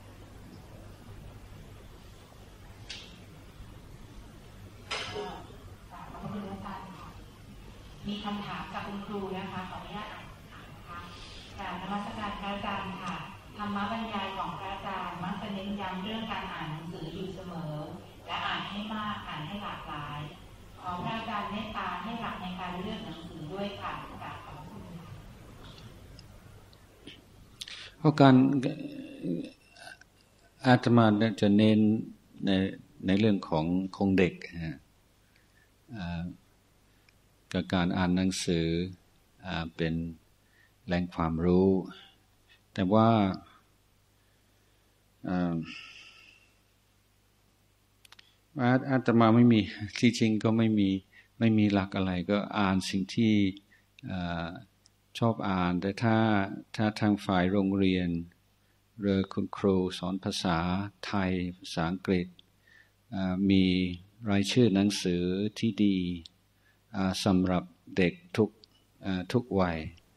มีคำถามจากคุณครูนะคะขออนุญาตอ่านถามนะคะกราบนมัสการพระอาจารย์ค่ะธรรมบรรยายของพระอาจารย์มักจะเน้นย้ำเรื่องการอ่านหนังสืออยู่เสมอและอ่านให้มากอ่านให้หลากหลายขอพระอาจารย์เมตตาให้หลักในการเลือกหนังสือด้วยค่ะกราบขอบคุณค่ะเพราะการอาตมาจะเน้นในในเรื่องของของเด็กนะกับการอ่านหนังสือเป็นแหล่งความรู้แต่ว่าอาตมาไม่มีที่จริงก็ไม่มีไม่มีหลักอะไรก็อ่านสิ่งที่ชอบอ่านแต่ถ้าถ้าทางฝ่ายโรงเรียนหรือคุณครูสอนภาษาไทยภาษาอังกฤษมีรายชื่อหนังสือที่ดีสำหรับเด็กทุกทุกวัย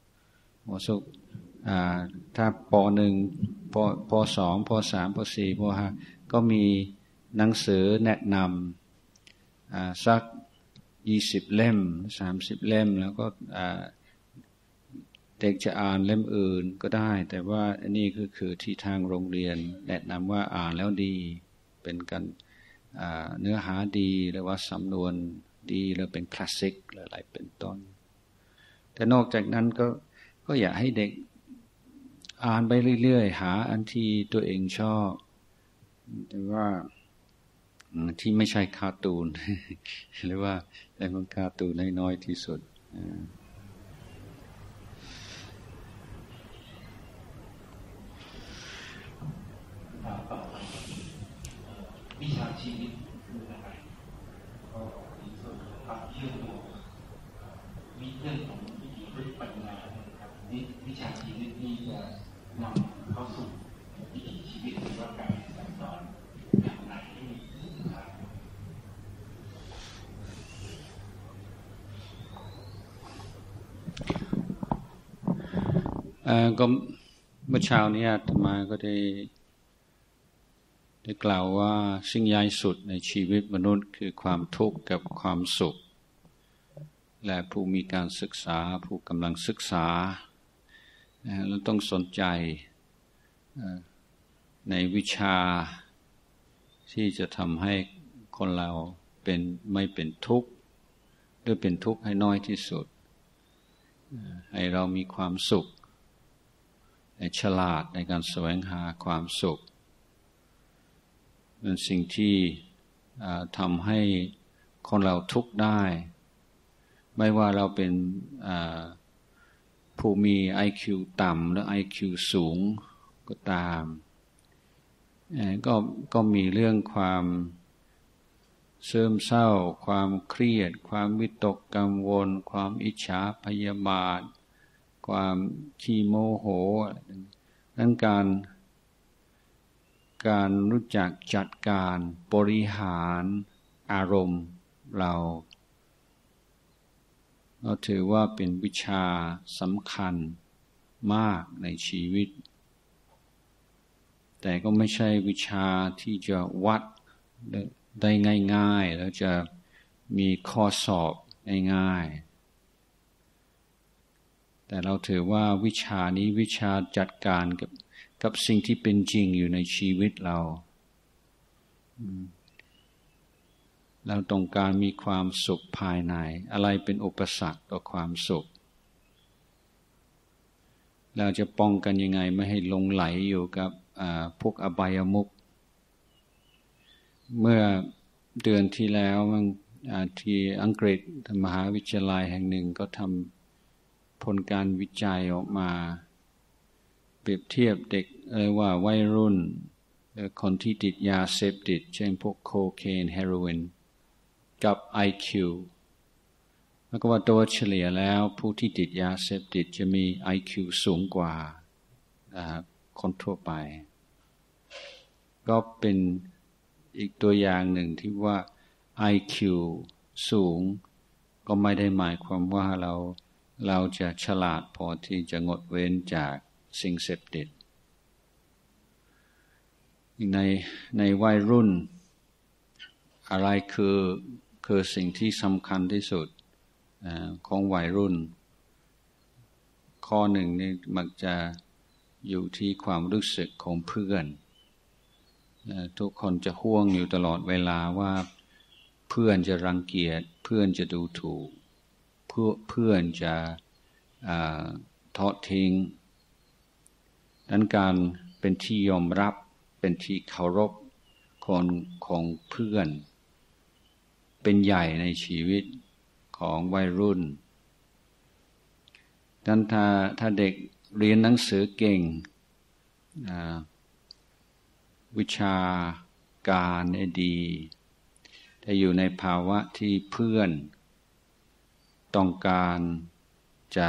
ถ้าป.หนึ่ง ป.ป.สอง ป.สาม ป.สี่ ป.ห้าก็มีหนังสือแนะนำสักยี่สิบเล่มสามสิบเล่มแล้วก็เด็กจะอ่านเล่มอื่นก็ได้แต่ว่าอันนี้ก็คือที่ทางโรงเรียนแนะนำว่าอ่านแล้วดีเป็นกันเนื้อหาดีหรือว่าสำนวนดีหรือเป็นคลาสสิกอะไรเป็นต้นแต่นอกจากนั้นก็ก็อยากให้เด็กอ่านไปเรื่อยๆหาอันที่ตัวเองชอบแต่ว่าที่ไม่ใช่การ์ตูนหรือว่าแต่มันการ์ตูนให้น้อยที่สุดวิชาชีวิตคืออะไรก็มีส่วนความเชื่อมโยงมีเรื่องของวิถีพุทธปัญญานะครับวิชาชีวิตนี้จะนำเข้าสู่วิถีชีวิตหรือว่าการสั่งสอนอย่างไรที่มีคุณค่าก็เมื่อเช้านี้อาตมาก็ได้ได้กล่าวว่าสิ่งใหญ่สุดในชีวิตมนุษย์คือความทุกข์กับความสุขและผู้มีการศึกษาผู้กำลังศึกษาเราต้องสนใจในวิชาที่จะทำให้คนเราเป็นไม่เป็นทุกข์หรือเป็นทุกข์ให้น้อยที่สุดให้เรามีความสุขฉลาดในการแสวงหาความสุขเป็นสิ่งที่ทำให้คนเราทุกข์ได้ไม่ว่าเราเป็นผู้มี ไอ คิว ต่ำหรือ ไอ คิว สูงก็ตามก็ก็มีเรื่องความซึมเศร้าความเครียดความวิตกกังวลความอิจฉาพยาบาทความขี้โมโหดังการการรู้จักจัดการบริหารอารมณ์เราเราถือว่าเป็นวิชาสำคัญมากในชีวิตแต่ก็ไม่ใช่วิชาที่จะวัดได้ง่ายๆแล้วจะมีข้อสอบง่ายๆแต่เราถือว่าวิชานี้วิชาจัดการกับกับสิ่งที่เป็นจริงอยู่ในชีวิตเราเราต้องการมีความสุขภายในอะไรเป็นอุปสรรคต่อความสุขเราจะป้องกันยังไงไม่ให้หลงไหลอยู่กับพวกอบายมุขเมื่อเดือนที่แล้วที่อังกฤษมหาวิทยาลัยแห่งหนึ่งก็ทำผลการวิจัยออกมาเปรียบเทียบเด็กเรียกว่าวัยรุ่นคนที่ติดยาเสพติดเช่นพวกโคเคนเฮโรอีนกับ ไอ คิว แล้วก็ว่าโดยเฉลี่ยแล้วผู้ที่ติดยาเสพติดจะมี ไอ คิว สูงกว่าคนทั่วไปก็เป็นอีกตัวอย่างหนึ่งที่ว่า ไอ คิว สูงก็ไม่ได้หมายความว่าเราเราจะฉลาดพอที่จะงดเว้นจากสิ่งเสพติดในในวัยรุ่นอะไรคือคือสิ่งที่สำคัญที่สุดของวัยรุ่นข้อหนึ่งนี่มักจะอยู่ที่ความรู้สึกของเพื่อนทุกคนจะห่วงอยู่ตลอดเวลาว่าเพื่อนจะรังเกียจเพื่อนจะดูถูกเพื่อเพื่อนจะทอดทิ้งดังการเป็นที่ยอมรับเป็นที่เคารพคนของเพื่อนเป็นใหญ่ในชีวิตของวัยรุ่นดังนั้นถ้าถ้าเด็กเรียนหนังสือเก่งวิชาการดีแต่อยู่ในภาวะที่เพื่อนต้องการจะ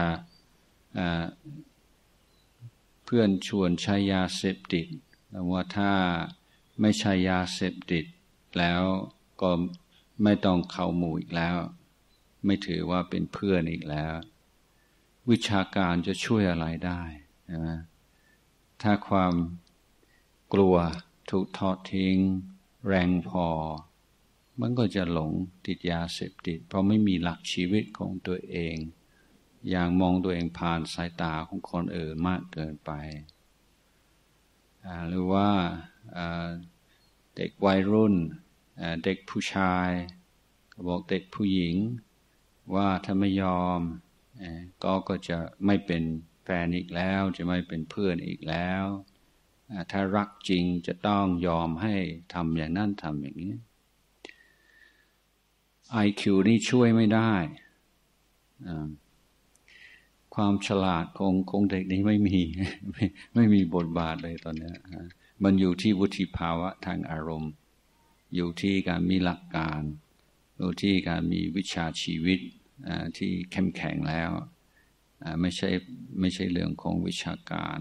เพื่อนชวนใช้ยาเสพติดแล้วว่าถ้าไม่ใช่ยาเสพติดแล้วก็ไม่ต้องเข้าหมู่อีกแล้วไม่ถือว่าเป็นเพื่อนอีกแล้ววิชาการจะช่วยอะไรได้นะถ้าความกลัวถูกทอดทิ้งแรงพอมันก็จะหลงติดยาเสพติดเพราะไม่มีหลักชีวิตของตัวเองอย่างมองตัวเองผ่านสายตาของคนอื่นมากเกินไปหรือว่าเด็กวัยรุ่นเด็กผู้ชายบอกเด็กผู้หญิงว่าถ้าไม่ยอมก็ก็จะไม่เป็นแฟนอีกแล้วจะไม่เป็นเพื่อนอีกแล้วถ้ารักจริงจะต้องยอมให้ทำอย่างนั้นทำอย่างนี้ ไอ คิว นี่ช่วยไม่ได้ความฉลาดของของเด็กนี้ไม่มีไม่ไม่มีบทบาทเลยตอนนี้มันอยู่ที่วุฒิภาวะทางอารมณ์อยู่ที่การมีหลักการอยู่ที่การมีวิชาชีวิตที่เข้มแข็งแล้วไม่ใช่ไม่ใช่เรื่องของวิชาการ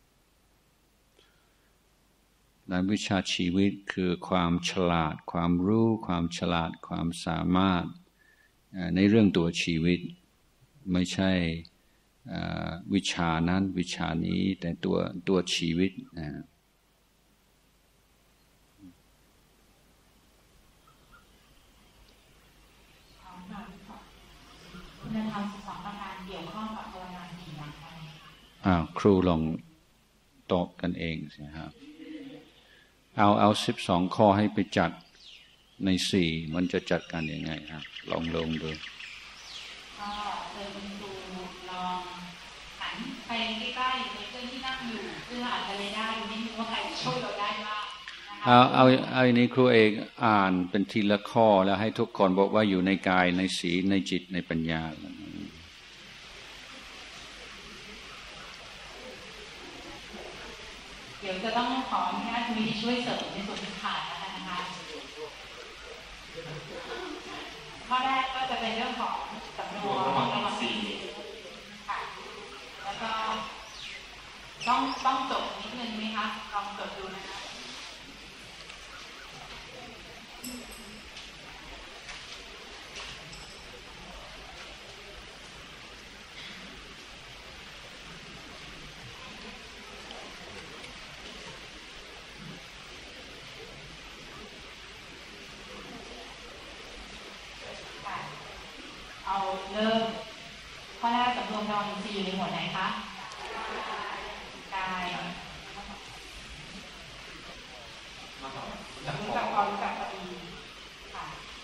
และวิชาชีวิตคือความฉลาดความรู้ความฉลาดความสามารถในเรื่องตัวชีวิตไม่ใช่วิชานั้นวิชานี้แต่ตัวตัวชีวิตนะคุณธรรมสองประการเกี่ยวข้องกับภาวนาสี่อย่างไรอ้าวครูลองตอบกันเองสิครับเอาเอาสิบสองข้อให้ไปจัดในสี่มันจะจัดการยังไงครับลองลงดูก็เชิญคุณครูลองหันไปใกล้ๆในเพื่อนที่นั่งอยู่เพื่ออาจจะเลยได้ไม่รู้ว่าใครช่วยเราได้บ้างเอาเอาเอาอันนี้ครูเอกอ่านเป็นทีละข้อแล้วให้ทุกคนบอกว่าอยู่ในกายในศีลในจิตในปัญญาเดี๋ยวจะต้องขออนุญาตคุณวิทย์ช่วยเสริมในส่วนที่ขาดแล้วนะคะข้อแรกก็จะเป็นเรื่องของสำนวนระหว่างสี่ค่ะแล้วก็ต้องต้องจดนิดนึงไหมคะลองจดดูนะคะเอาเริ่มข้อแรกสำรวมดาวอินทรีย์อยู่ในหมวดไหนคะกายรู้จักพอรู้จักพอดีค่ะ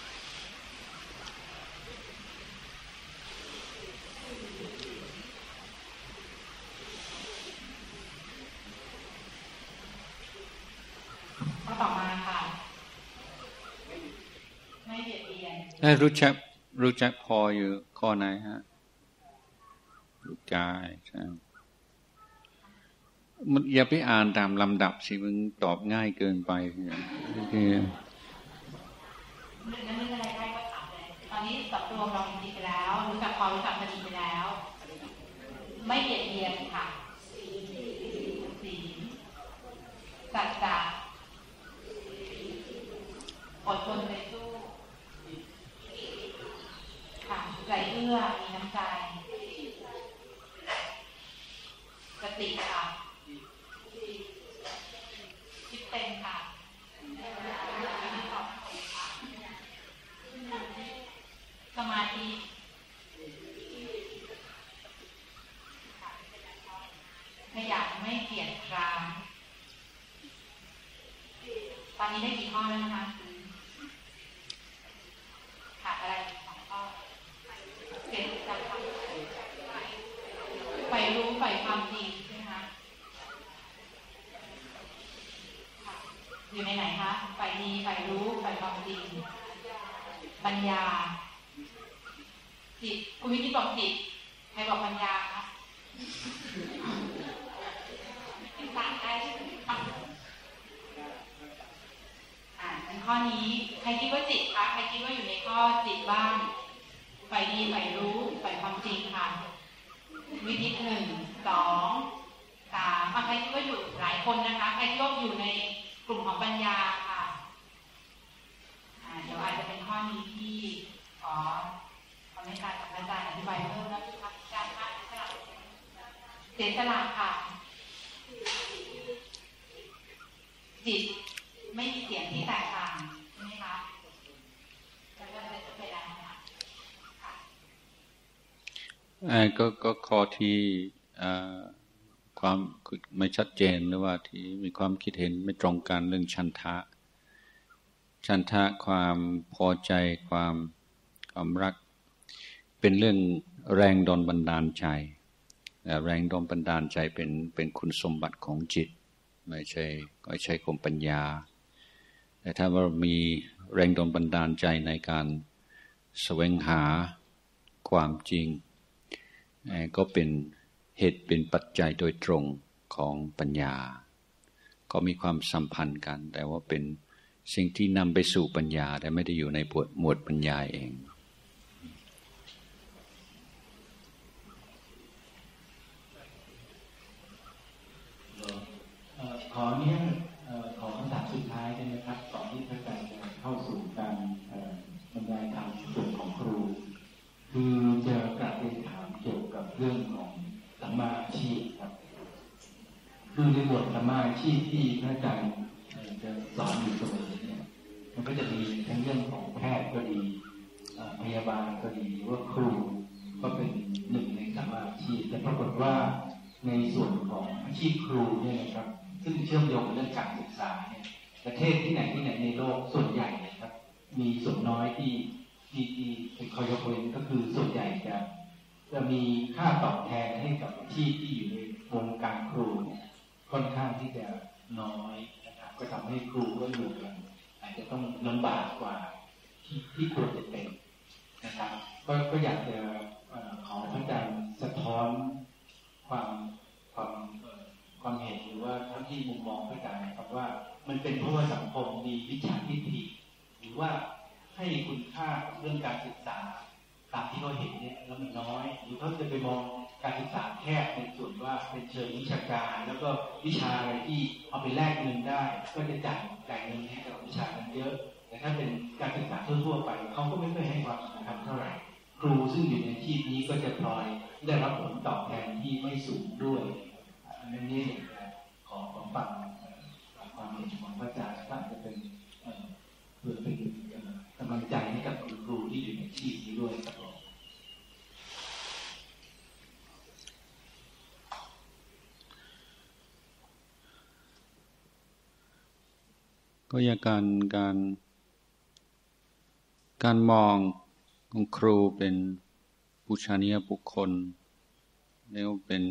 ข้อต่อมาค่ะไม่เบียดเบียนได้รู้จักรู้จักพออยู่ข้อไหนฮะรู้กายใช่มันอย่าไปอ่านตามลำดับสิมึงตอบง่ายเกินไปเนี่ยโอเคนั่นไม่เป็นไรได้ก็ถามเลยตอนนี้สับรวมเราจริงๆไปแล้วรู้จักพอรู้จักพอดีไปแล้วไม่เบียดเบียนค่ะศีลสัจจะอดทนไปสู้ค่ะใจเอื้อมีน้ำใจสติค่ะคิดเป็นค่ะสมาธิขยันไม่เกียจคร้านตอนนี้ได้กี่ข้อแล้วนะคะขาดอะไรสองข้อเจ็ดจำคำไปรู้ไปความจริงใช่ไหมคะอยู่ในไหนคะไปดีไปรู้ไปความจริงปัญญาจิตคุณวิทย์บอกจิตใครบอกปัญญาคะต่างได้ใช่ไหมคะอ่าเป็นข้อนี้ใครคิดว่าจิตคะใครคิดว่าอยู่ในข้อจิตบ้างไปดีไปรู้ไปความจริงค่ะวิธีหนึ่งสองสามใครคิดว่าอยู่หลายคนนะคะใครคิดว่าอยู่ในกลุ่มของปัญญาค่ะเดี๋ยวอาจจะเป็นข้อนี้ที่ขอขอในการกับอาจารย์อธิบายเพิ่มแล้วนะคะการท่าเสียสละเสียสละค่ะจิตไม่มีเสียงที่แตกต่างใช่ไหมคะจะเริ่มจะไปแล้วค่ะอ่าก็ก็ข้อที่อ่าความไม่ชัดเจนหรือว่าที่มีความคิดเห็นไม่ตรงกันเรื่องฉันทะฉันทะความพอใจความความรักเป็นเรื่องแรงดลบันดาลใจแรงดลบันดาลใจเป็นเป็นคุณสมบัติของจิตไม่ใช่ไม่ใช่ของปัญญาแต่ถ้าว่ามีแรงดลบันดาลใจในการแสวงหาความจริงก็เป็นเหตุเป็นปัจจัยโดยตรงของปัญญาก็มีความสัมพันธ์กันแต่ว่าเป็นสิ่งที่นำไปสู่ปัญญาแต่ไม่ได้อยู่ในหมวดปัญญาเองขอเนี้ยขอคำถามสุดท้ายได้ไหมครับก่อนที่พระอาจารย์จะเข้าสู่การบรรยายธรรมส่วนของครูคือจะกลับเรียนถามเกี่ยวกับเรื่องของสัมมาอาชีพครับคือในบทสัมมาอาชีพที่พระอาจารย์จะสอนอยู่เสมอเนี่ยมันก็จะมีทั้งเรื่องของแพทย์ก็ดีพยาบาลก็ดีว่าครูก็เป็นหนึ่งในสัมมาอาชีพแต่ปรากฏว่าในส่วนของอาชีพครูเนี่ยนะครับซึ่งเชื่อมโยงกับเรื่องการศึกษาเนี่ยประเทศที่ไหนที่ไหนในโลกส่วนใหญ่นะครับมีส่วนน้อยที่ที่ที่เป็นข้อยกเว้นก็คือส่วนใหญ่จะจะมีค่าตอบแทนให้กับที่ที่อยู่ในวงการครูค่อนข้างที่จะน้อยนะครับก็ทำให้ครูก็อยู่กันอาจจะต้องลำบากกว่าที่ที่ควรจะเป็นนะครับก็ก็อยากจะขอพระอาจารย์สะท้อนความความความเห็นหรือว่าทั้งที่มุมมองพระอาจารย์นะครับว่ามันเป็นเพราะว่าสังคมมีวิชาทิฏฐิหรือว่าให้คุณค่าเรื่องการศึกษาตามที่เขาเห็นเนี่ยแล้วมันน้อยหรือเขาจะไปมองการศึกษาแค่ในส่วนว่าเป็นเชิงวิชาการแล้วก็วิชาอะไรที่เอาไปแลกเงินได้ก็จะจ่ายจ่ายเงินให้กับวิชานั้นเยอะแต่ถ้าเป็นการศึกษาทั่วๆไปเขาก็ไม่ค่อยให้ความสำคัญเท่าไหร่ครูซึ่งอยู่ในที่นี้ก็จะพลอยได้รับผลตอบแทนที่ไม่สูงด้วยอันนี้อยากจะขอขอฟังความเห็นของพระอาจารย์ว่าจะเป็นเพื่อเป็นกำลังใจให้กับคุณครูที่อยู่ในที่นี้ด้วยครับผมก็อย่างการการการมองของครูเป็นบูชนียบุคคลแล้วเป็น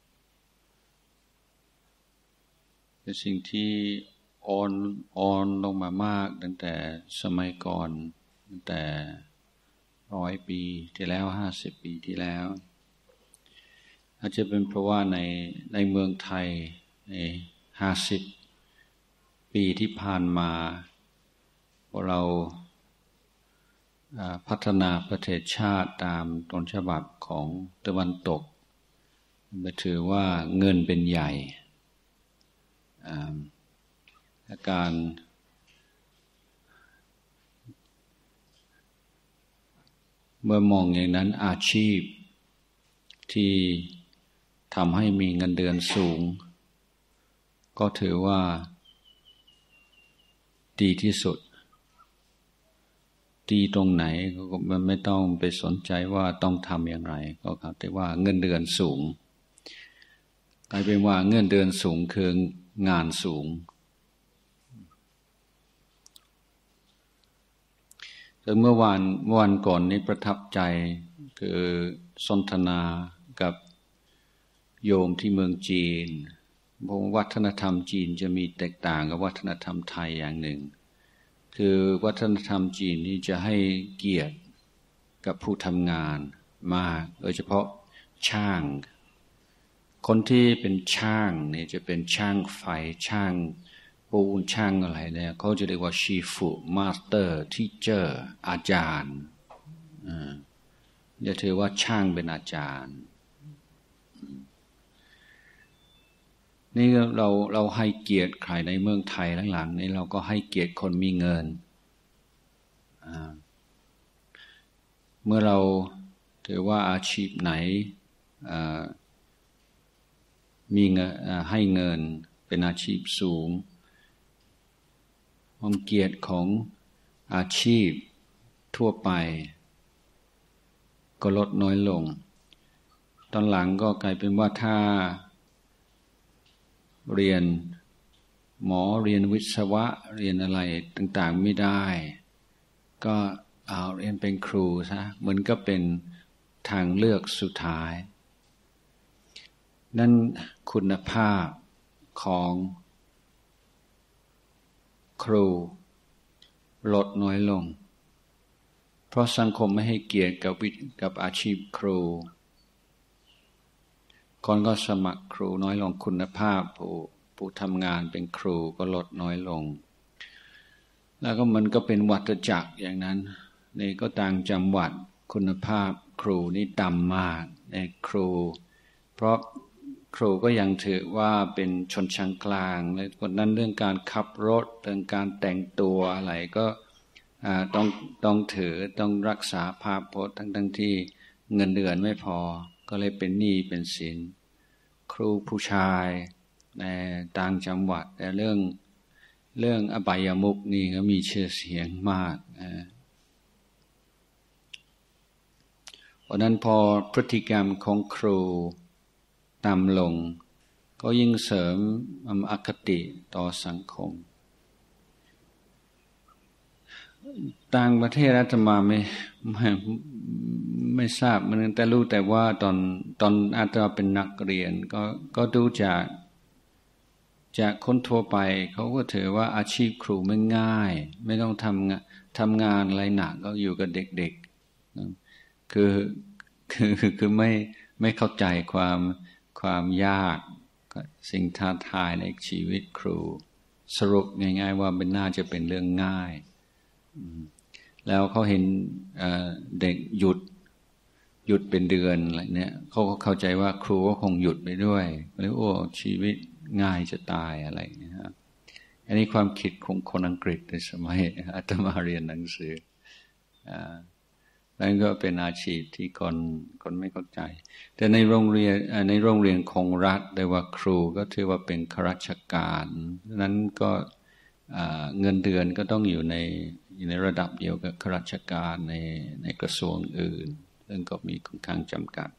เป็นสิ่งที่อ่อนอ่อนลงมามากตั้งแต่สมัยก่อนตั้งแต่ร้อยปีที่แล้วห้าสิบปีที่แล้วอาจจะเป็นเพราะว่าในในเมืองไทยในห้าสิบปีที่ผ่านมาพวกเราพัฒนาประเทศชาติตามต้นฉบับของตะวันตกไปถือว่าเงินเป็นใหญ่การเมื่อมองอย่างนั้นอาชีพที่ทำให้มีเงินเดือนสูงก็ถือว่าดีที่สุดดีตรงไหนก็มันไม่ต้องไปสนใจว่าต้องทำอย่างไรก็ครับแต่ว่าเงินเดือนสูงกลายเป็นว่าเงินเดือนสูงคืองานสูงแต่เมื่อวานเมื่อวันก่อนนี้ประทับใจคือสนทนากับโยมที่เมืองจีนเพราะวัฒนธรรมจีนจะมีแตกต่างกับวัฒนธรรมไทยอย่างหนึ่งคือวัฒนธรรมจีนนี่จะให้เกียรติกับผู้ทำงานมากโดยเฉพาะช่างคนที่เป็นช่างนี่จะเป็นช่างไฟช่างปูนช่างอะไรเนี่ยเขาจะเรียกว่าชีฟุมาสเตอร์ทีเจอร์อาจารย์อ่าจะถือว่าช่างเป็นอาจารย์นี่เราเราให้เกียรติใครในเมืองไทยหลังๆนี้เราก็ให้เกียรติคนมีเงินเมื่อเราถือว่าอาชีพไหนมีเงินให้เงินเป็นอาชีพสูงความเกียรติของอาชีพทั่วไปก็ลดน้อยลงตอนหลังก็กลายเป็นว่าถ้าเรียนหมอเรียนวิศวะเรียนอะไรต่างๆไม่ได้ก็เอาเรียนเป็นครูซะเหมือนก็เป็นทางเลือกสุดท้ายนั่นคุณภาพของครูลดน้อยลงเพราะสังคมไม่ให้เกียรติกับกับอาชีพครูคนก็สมัครครูน้อยลงคุณภาพผู้ผู้ทำงานเป็นครูก็ลดน้อยลงแล้วก็มันก็เป็นวัฏจักรอย่างนั้นในก็ต่างจังหวัดคุณภาพครูนี่ต่ำมากในครูเพราะครูก็ยังถือว่าเป็นชนชั้นกลางและคนนั้นเรื่องการขับรถเรื่องการแต่งตัวอะไรก็ต้องต้องถือต้องรักษาภาพพจน์ทั้งทั้งที่เงินเดือนไม่พอก็เลยเป็นหนี้เป็นสินครูผู้ชายในต่างจังหวัดแต่เรื่องเรื่องอบายมุขนี่ก็มีชื่อเสียงมากเพราะนั้นพอพฤติกรรมของครูต่ำลงก็ยิ่งเสริมอคติต่อสังคมต่างประเทศอาตมาไม่ไม่ไม่ทราบมันแต่รู้แต่ว่าตอนตอนอาตมาเป็นนักเรียนก็ก็ดูจากจากคนทั่วไปเขาก็ถือว่าอาชีพครูไม่ง่ายไม่ต้องทำงานทำงานอะไรหนักก็อยู่กับเด็กๆคือคือคือไม่ไม่เข้าใจความความยากสิ่งท้าทายในชีวิตครูสรุปง่ายๆว่ามันน่าจะเป็นเรื่องง่ายแล้วเขาเห็นเด็กหยุดหยุดเป็นเดือนอะไรเนี่ยเขาก็เข้าใจว่าครูก็คงหยุดไปด้วยแล้วโอ้ชีวิตง่ายจะตายอะไรนะครับอันนี้ความคิดของคนอังกฤษในสมัยอาตมาเรียนหนังสืออ่านั่นก็เป็นอาชีพที่คนคนไม่เข้าใจแต่ในโรงเรียนในโรงเรียนของรัฐได้ว่าครูก็ถือว่าเป็นข้าราชการนั้นก็เงินเดือนก็ต้องอยู่ในอยู่ในระดับเดียวกับข้าราชการในในกระทรวงอื่นซึ่งก็มีค่อนข้างจำกัด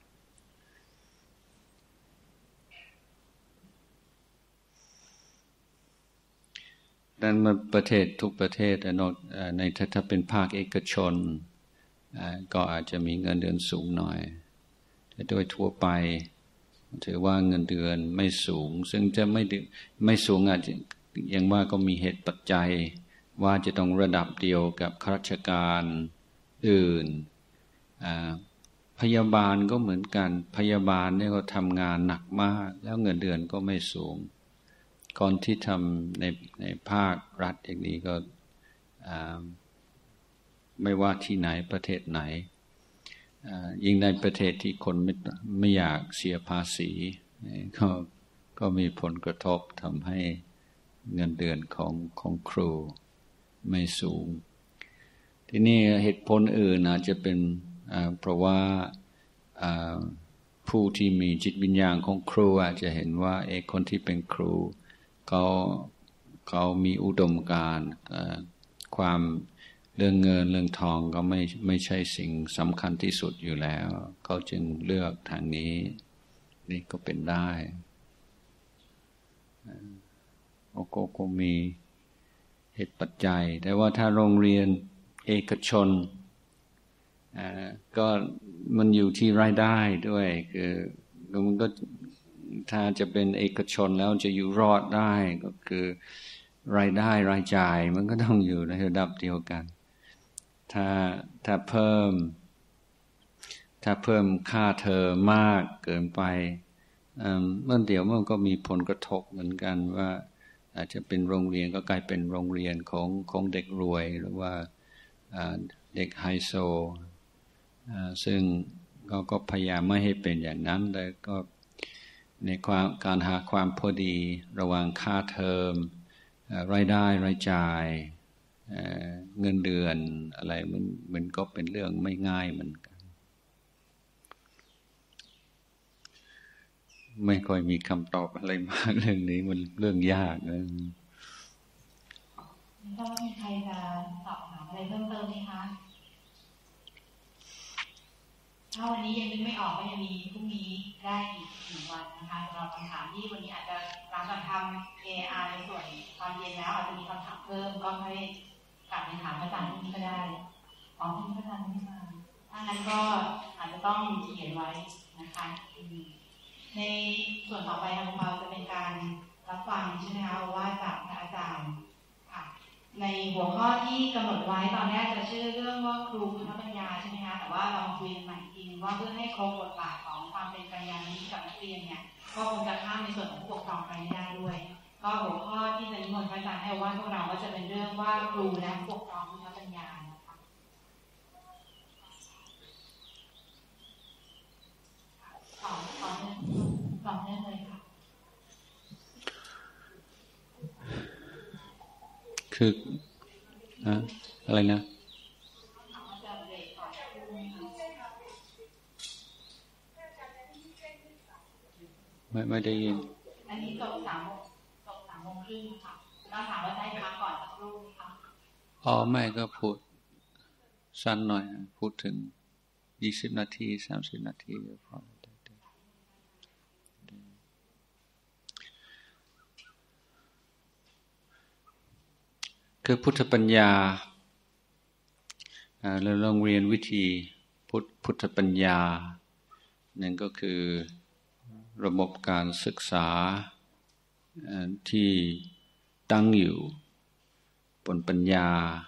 ดังนั้นประเทศทุกประเทศในถ้าเป็นภาคเอกชนก็อาจจะมีเงินเดือนสูงหน่อยแต่โดยทั่วไปถือว่าเงินเดือนไม่สูงซึ่งจะไม่ไม่สูงอาจจะอย่างว่าก็มีเหตุปัจจัยว่าจะต้องระดับเดียวกับข้าราชการอื่นพยาบาลก็เหมือนกันพยาบาลเนี่ยก็ทำงานหนักมากแล้วเงินเดือนก็ไม่สูงก่อนที่ทำในในภาครัฐอย่างนี้ก็ไม่ว่าที่ไหนประเทศไหนยิ่งในประเทศที่คนไม่ไม่อยากเสียภาษีก็ก็มีผลกระทบทำให้เงินเดือนของของครูไม่สูงที่นี่เหตุผลอื่นอาจจะเป็นเพราะว่าผู้ที่มีจิตวิญญาณของครูอาจจะเห็นว่าเอกคนที่เป็นครูเขาเขามีอุดมการณ์ความเรื่องเงินเรื่องทองก็ไม่ไม่ใช่สิ่งสำคัญที่สุดอยู่แล้วเขาจึงเลือกทางนี้นี่ก็เป็นได้โอ้ก็คงมีเหตุปัจจัยแต่ว่าถ้าโรงเรียนเอกชนก็มันอยู่ที่รายได้ด้วยคือมันก็ถ้าจะเป็นเอกชนแล้วจะอยู่รอดได้ก็คือรายได้รายจ่ายมันก็ต้องอยู่ในระดับเดียวกันถ้าถ้าเพิ่มถ้าเพิ่มค่าเทอมมากเกินไปเมื่อเดี๋ยวมันก็มีผลกระทบเหมือนกันว่าอาจจะเป็นโรงเรียนก็กลายเป็นโรงเรียนของของเด็กรวยหรือว่าเด็กไฮโซซึ่งก็ก็พยายามไม่ให้เป็นอย่างนั้นแต่ก็ในความการหาความพอดีระหว่างค่าเทอมรายได้รายจ่ายเงินเดือนอะไรมันมันก็เป็นเรื่องไม่ง่ายเหมือนกันไม่ค่อยมีคำตอบอะไรมากเรื่องนี้มันเรื่องยากนะถ้ามีใครจะสอบถามอะไรเพิ่มเติมไหมคะถ้าวันนี้ยังนึกไม่ออกก็ยังมีพรุ่งนี้ได้อีกหนึ่งวันนะคะสำหรับคำถามที่วันนี้อาจจะหลังจากทำ เอ อาร์ ในส่วนตอนเย็นแล้วอาจจะมีคำถามเพิ่มก็ให้กลับไปถามอาจารย์พรุ่งนี้ก็ได้ของที่อาจารย์ไม่มาถ้างั้นก็อาจจะต้องเขียนไว้นะคะในส่วนต่อไปของเราจะเป็นการรับฟังใช่ไหมคะว่าจากอาจารย์ค่ะในหัวข้อที่กำหนดไว้ตอนแรกจะชื่อเรื่องว่าครูคณะปัญญาใช่ไหมคะแต่ว่าเราคุยใหม่ทีนึงว่าเพื่อให้ครบบทบาทของความเป็นปัญญานี้กับนักเรียนเนี่ยก็คงจะข้ามในส่วนของผู้ปกครองไปไม่ได้ด้วยก็หัวข้อที่จะนิมนต์อาจารย์ให้ว่าพวกเราก็จะเป็นเรื่องว่าครูและผู้ปกครองคณะปัญญานะคะต่อต่อเนื่องต่อเนื่องเลยค่ะคืออะอะไรนะไม่ไม่ได้ยินอันนี้จบสามจบสามโมงครึ่งค่ะก็ถามว่าได้พักก่อนสักครู่ไหมคะอ๋อไม่ก็พูดสั้นหน่อยพูดถึงยี่สิบนาทีสามสิบนาทีก็พอคือพุทธปัญญาเราลองเรียนวิธีพุทธพุทธปัญญานั่นก็คือระบบการศึกษาที่ตั้งอยู่บนปัญญา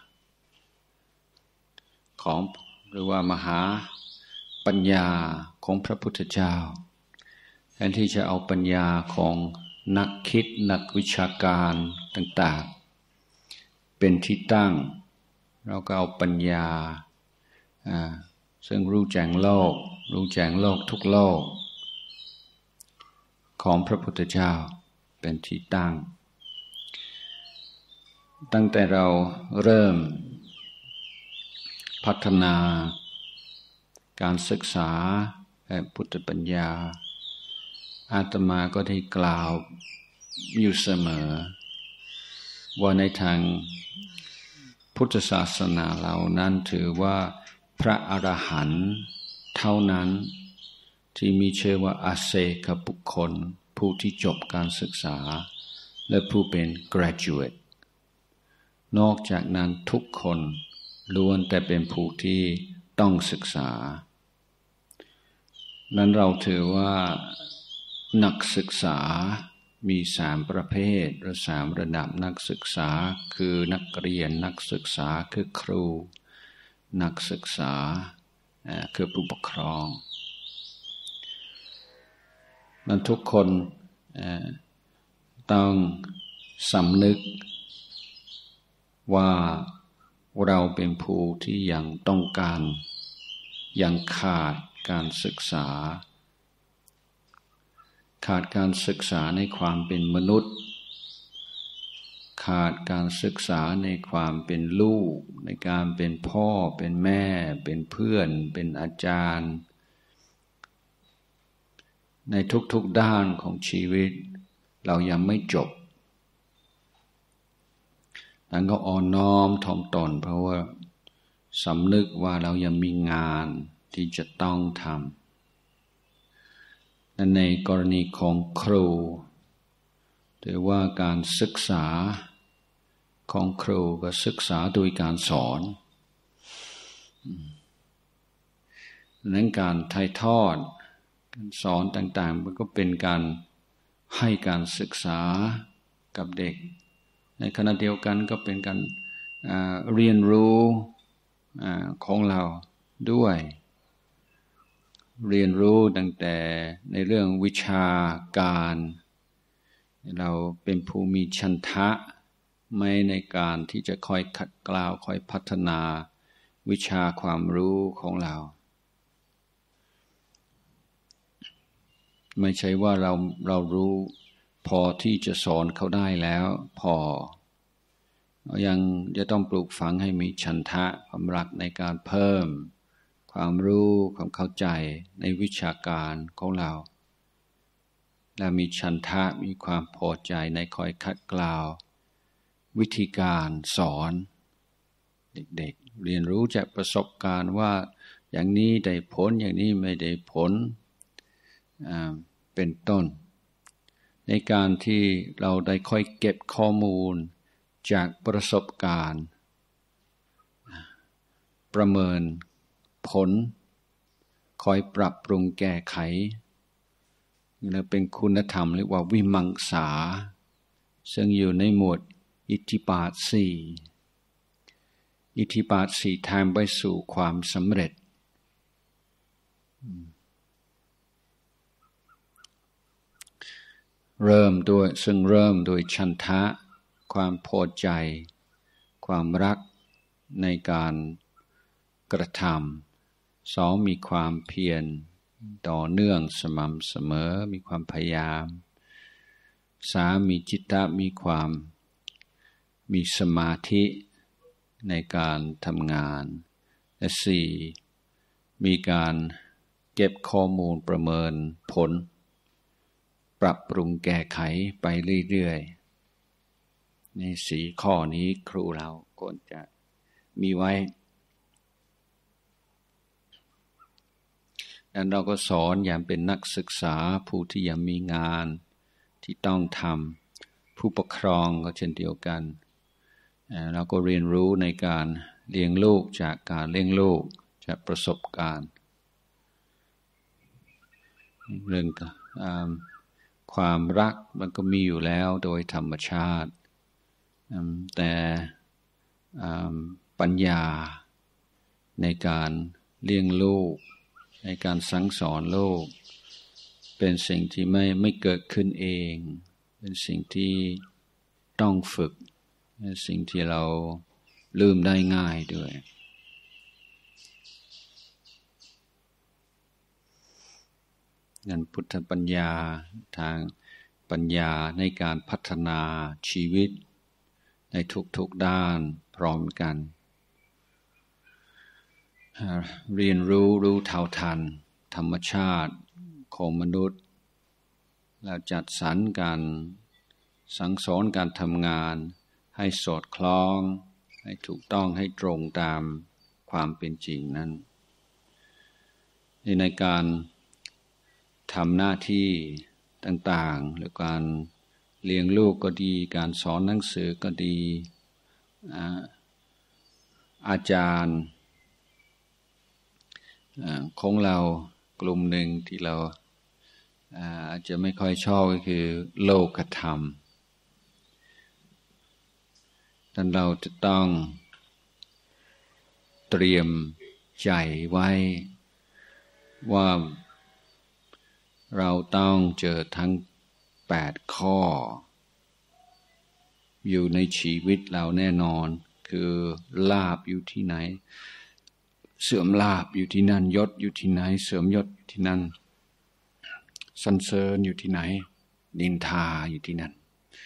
ของหรือว่ามหาปัญญาของพระพุทธเจ้าแทนที่จะเอาปัญญาของนักคิดนักวิชาการต่างๆเป็นที่ตั้งเราก็เอาปัญญาซึ่งรู้แจ้งโลกรู้แจ้งโลกทุกโลกของพระพุทธเจ้าเป็นที่ตั้งตั้งแต่เราเริ่มพัฒนาการศึกษาพุทธปัญญาอาตมาก็ได้กล่าวอยู่เสมอว่าในทางพุทธศาสนาเรานั้นถือว่าพระอรหันต์เท่านั้นที่มีชื่อว่าอาเซกบุคคลผู้ที่จบการศึกษาและผู้เป็น graduate นอกจากนั้นทุกคนล้วนแต่เป็นผู้ที่ต้องศึกษานั้นเราถือว่านักศึกษามีสามประเภทหรือสามระดับนักศึกษาคือนักเรียนนักศึกษาคือครูนักศึกษาคือผู้ปกครองนั้นทุกคนต้องสำนึกว่าเราเป็นผู้ที่ยังต้องการยังขาดการศึกษาขาดการศึกษาในความเป็นมนุษย์ขาดการศึกษาในความเป็นลูกในการเป็นพ่อเป็นแม่เป็นเพื่อนเป็นอาจารย์ในทุกๆด้านของชีวิตเรายังไม่จบนั้นก็อ่อนน้อมถ่อมตนเพราะว่าสำนึกว่าเรายังมีงานที่จะต้องทำนั้นในกรณีของครูถือว่าการศึกษาของครูก็ศึกษาโดยการสอนนั้นการถ่ายทอดการสอนต่างๆมันก็เป็นการให้การศึกษากับเด็กในขณะเดียวกันก็เป็นการเรียนรู้ของเราด้วยเรียนรู้ตั้งแต่ในเรื่องวิชาการเราเป็นผู้มีฉันทะไม่ในการที่จะคอยขัดเกลาคอยพัฒนาวิชาความรู้ของเราไม่ใช่ว่าเราเรารู้พอที่จะสอนเขาได้แล้วพอยังจะต้องปลูกฝังให้มีฉันทะความรักในการเพิ่มความรู้ความเข้าใจในวิชาการของเราและมีฉันทะมีความพอใจในคอยขัดเกลาวิธีการสอนเด็กๆเรียนรู้จากประสบการณ์ว่าอย่างนี้ได้ผลอย่างนี้ไม่ได้ผลเป็นต้นในการที่เราได้ค่อยเก็บข้อมูลจากประสบการณ์ประเมินผลคอยปรับปรุงแก้ไขและเป็นคุณธรรมเรียกว่าวิมังสาซึ่งอยู่ในหมวดอิทธิบาทสี่อิทธิบาทสี่ทางไปสู่ความสำเร็จเริ่มด้วยซึ่งเริ่มโดยฉันทะความพอใจความรักในการกระทำสองมีความเพียรต่อเนื่องสม่ำเสมอมีความพยายามสามมีจิตตะมีความมีสมาธิในการทำงานและสี่มีการเก็บข้อมูลประเมินผลปรับปรุงแก้ไขไปเรื่อยๆในสี่ข้อนี้ครูเราควรจะมีไว้ดังนั้นเราก็สอนอย่างเป็นนักศึกษาผู้ที่ยังมีงานที่ต้องทำผู้ปกครองก็เช่นเดียวกันเราก็เรียนรู้ในการเลี้ยงลูกจากการเลี้ยงลูกจากประสบการณ์เรื่องความรักมันก็มีอยู่แล้วโดยธรรมชาติแต่ปัญญาในการเลี้ยงลูกในการสั่งสอนลูกเป็นสิ่งที่ไม่ไม่เกิดขึ้นเองเป็นสิ่งที่ต้องฝึกเป็นสิ่งที่เราลืมได้ง่ายด้วยนั่นพุทธปัญญาทางปัญญาในการพัฒนาชีวิตในทุกๆด้านพร้อมกันเรียนรู้รู้เท่าทันธรรมชาติของมนุษย์แล้วจัดสรรการสั่งสอนการทำงานให้สอดคล้องให้ถูกต้องให้ตรงตามความเป็นจริงนั้นในการทำหน้าที่ต่างๆหรือการเลี้ยงลูกก็ดีการสอนหนังสือก็ดีอาจารย์ของเรากลุ่มหนึ่งที่เราอาจจะไม่ค่อยชอบก็คือโลกธรรมดังนั้นเราจะต้องเตรียมใจไว้ว่าเราต้องเจอทั้งแปดข้ออยู่ในชีวิตเราแน่นอนคือลาภอยู่ที่ไหนเสื่อมลาภอยู่ที่นั่นยศอยู่ที่ไหนเสื่อมยศอยู่ที่นั่นสรรเสริญอยู่ที่ไหนนินทาอยู่ที่นั่น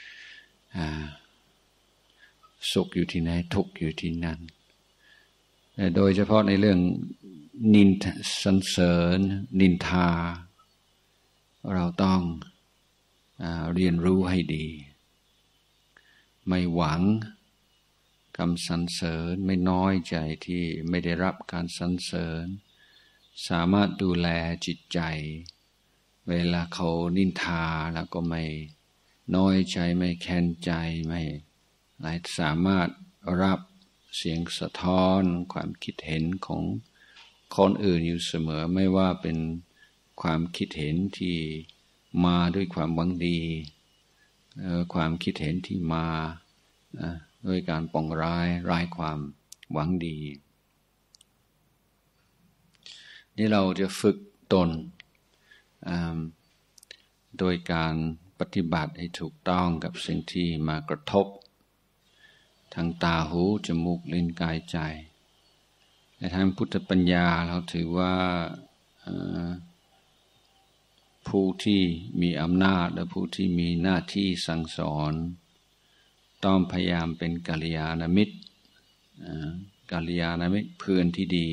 สุขอยู่ที่ไหนทุกข์อยู่ที่นั่นโดยเฉพาะในเรื่องนินสรรเสริญนินทาเราต้องเรียนรู้ให้ดีไม่หวังคำสรรเสริญไม่น้อยใจที่ไม่ได้รับการสรรเสริญสามารถดูแลจิตใจเวลาเขานินทาแล้วก็ไม่น้อยใจไม่แค้นใจไม่สามารถรับเสียงสะท้อนความคิดเห็นของคนอื่นอยู่เสมอไม่ว่าเป็นความคิดเห็นที่มาด้วยความหวังดีความคิดเห็นที่มาด้วยการปองร้ายร้ายความหวังดีนี่เราจะฝึกตนโดยการปฏิบัติให้ถูกต้องกับสิ่งที่มากระทบทางตาหูจมูกลิ้นกายใจในทางพุทธปัญญาเราถือว่าผู้ที่มีอำนาจและผู้ที่มีหน้าที่สั่งสอนต้องพยายามเป็นกัลยาณมิตรกัลยาณมิตรเพื่อนที่ดี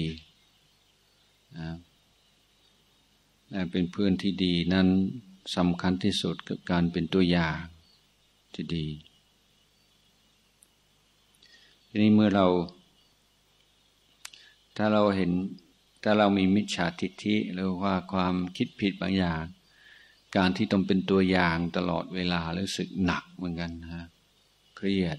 และเป็นเพื่อนที่ดีนั้นสำคัญที่สุดกับการเป็นตัวอย่างที่ดีทีนี้เมื่อเราถ้าเราเห็นถ้าเรามีมิจฉาทิฏฐิหรือว่าความคิดผิดบางอย่างการที่ต้องเป็นตัวอย่างตลอดเวลารู้สึกหนักเหมือนกันนะเครียด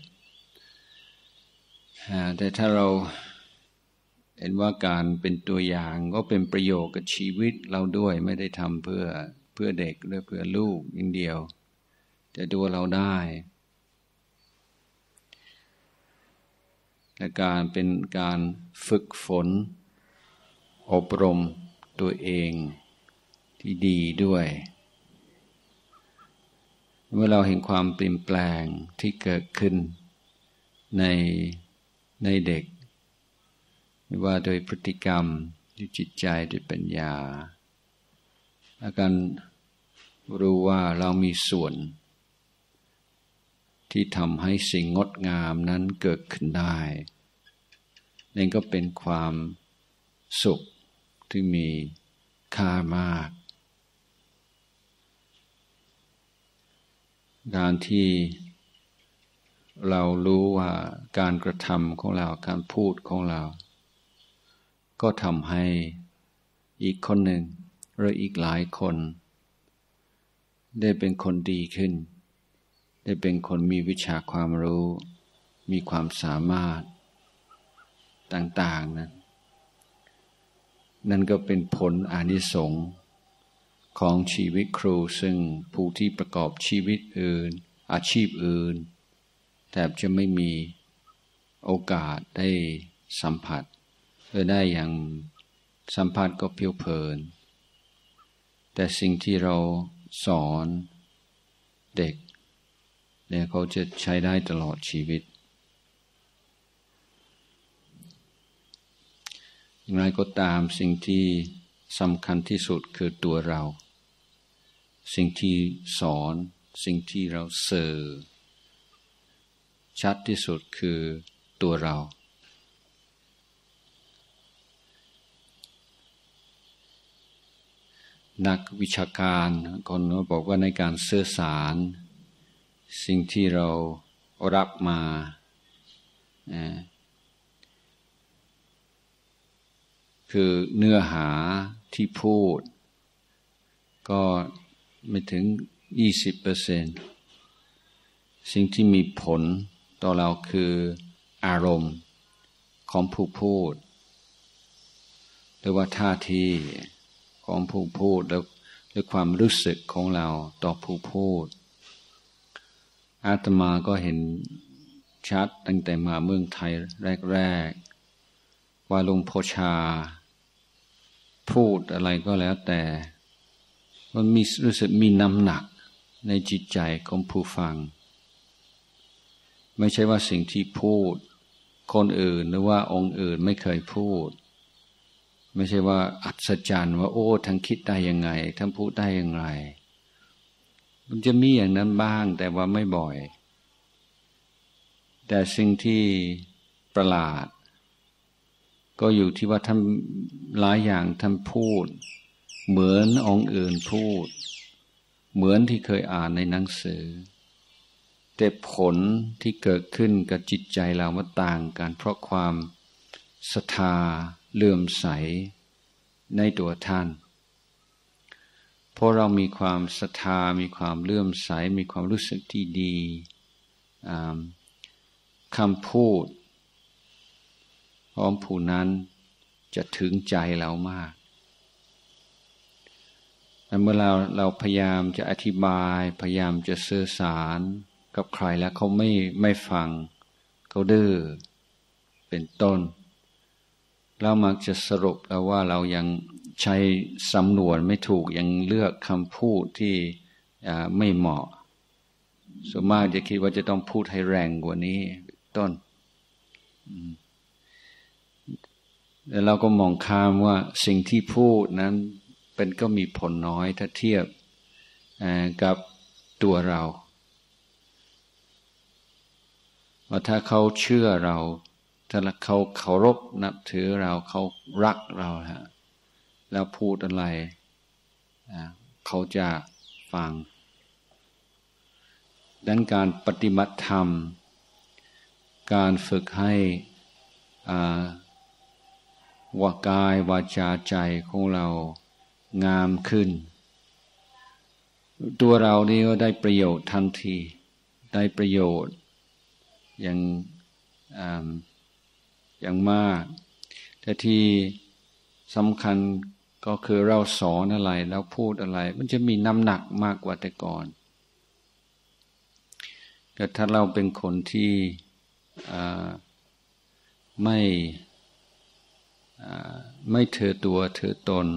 แต่ถ้าเราเห็นว่าการเป็นตัวอย่างก็เป็นประโยชน์กับชีวิตเราด้วยไม่ได้ทำเพื่อเพื่อเด็กหรือเพื่อลูกอย่างเดียวแต่ตัวเราได้และการเป็นการฝึกฝนอบรมตัวเองที่ดีด้วยเมื่อเราเห็นความเปลี่ยนแปลงที่เกิดขึ้นในในเด็กไม่ว่าโดยพฤติกรรมด้วยจิตใจด้วยปัญญาและการรู้ว่าเรามีส่วนที่ทำให้สิ่งงดงามนั้นเกิดขึ้นได้นั่นก็เป็นความสุขที่มีค่ามากการที่เรารู้ว่าการกระทำของเราการพูดของเราก็ทำให้อีกคนหนึ่งหรืออีกหลายคนได้เป็นคนดีขึ้นได้เป็นคนมีวิชาความรู้มีความสามารถต่างๆนั้นนั่นก็เป็นผลอานิสงส์ของชีวิตครูซึ่งผู้ที่ประกอบชีวิตอื่นอาชีพอื่นแทบจะไม่มีโอกาสได้สัมผัสหรือได้อย่างสัมผัสก็เพียวเพลินแต่สิ่งที่เราสอนเด็กเนี่ยเขาจะใช้ได้ตลอดชีวิตอย่างไรก็ตามสิ่งที่สำคัญที่สุดคือตัวเราสิ่งที่สอนสิ่งที่เราสื่อชัดที่สุดคือตัวเรานักวิชาการคนก็บอกว่าในการสื่อสารสิ่งที่เรารับมาคือเนื้อหาที่พูดก็ไม่ถึง ยี่สิบเปอร์เซ็นต์ สิ่งที่มีผลต่อเราคืออารมณ์ของผู้พูดหรือว่าท่าทีของผู้พูดแล้วหรือความรู้สึกของเราต่อผู้พูดอาตมาก็เห็นชัดตั้งแต่มาเมืองไทยแรกๆว่าหลวงพ่อชาพูดอะไรก็แล้วแต่มันมีรู้สึกมีน้ำหนักในจิตใจของผู้ฟังไม่ใช่ว่าสิ่งที่พูดคนอื่นหรือว่าองค์อื่นไม่เคยพูดไม่ใช่ว่าอัศจรรย์ว่าโอ้ทั้งคิดได้ยังไงทั้งพูดได้ยังไงมันจะมีอย่างนั้นบ้างแต่ว่าไม่บ่อยแต่สิ่งที่ประหลาดก็อยู่ที่ว่าท่านหลายอย่างท่านพูดเหมือนองค์อื่นพูดเหมือนที่เคยอ่านในหนังสือแต่ผลที่เกิดขึ้นกับจิตใจเรามันต่างกันเพราะความศรัทธาเลื่อมใสในตัวท่านเพราะเรามีความศรัทธามีความเลื่อมใสมีความรู้สึกที่ดีคำพูดของผู้นั้นจะถึงใจเรามากแต่เมื่อเราเราพยายามจะอธิบายพยายามจะสื่อสารกับใครแล้วเขาไม่ไม่ฟังเขาดื้อเป็นต้นเรามักจะสรุปแล้วว่าเรายังใช้สำนวนไม่ถูกยังเลือกคำพูดที่ไม่เหมาะส่วนมากจะคิดว่าจะต้องพูดให้แรงกว่านี้ต้นแล้วเราก็มองข้ามว่าสิ่งที่พูดนั้นเป็นก็มีผลน้อยถ้าเทียบกับตัวเราว่าถ้าเขาเชื่อเราถ้าเขาเคารพนับถือเราเขารักเราฮะแล้วพูดอะไรเขาจะฟังดังนั้นการปฏิบัติธรรมการฝึกให้วากายวาจาใจของเรางามขึ้นตัวเรานี่ก็ได้ประโยชน์ทันทีได้ประโยชน์อย่างอย่างมากแต่ที่สำคัญก็คือเราสอนอะไรแล้วพูดอะไรมันจะมีน้ำหนักมากกว่าแต่ก่อนแต่ถ้าเราเป็นคนที่ไม่ไม่ถือตัวถือตน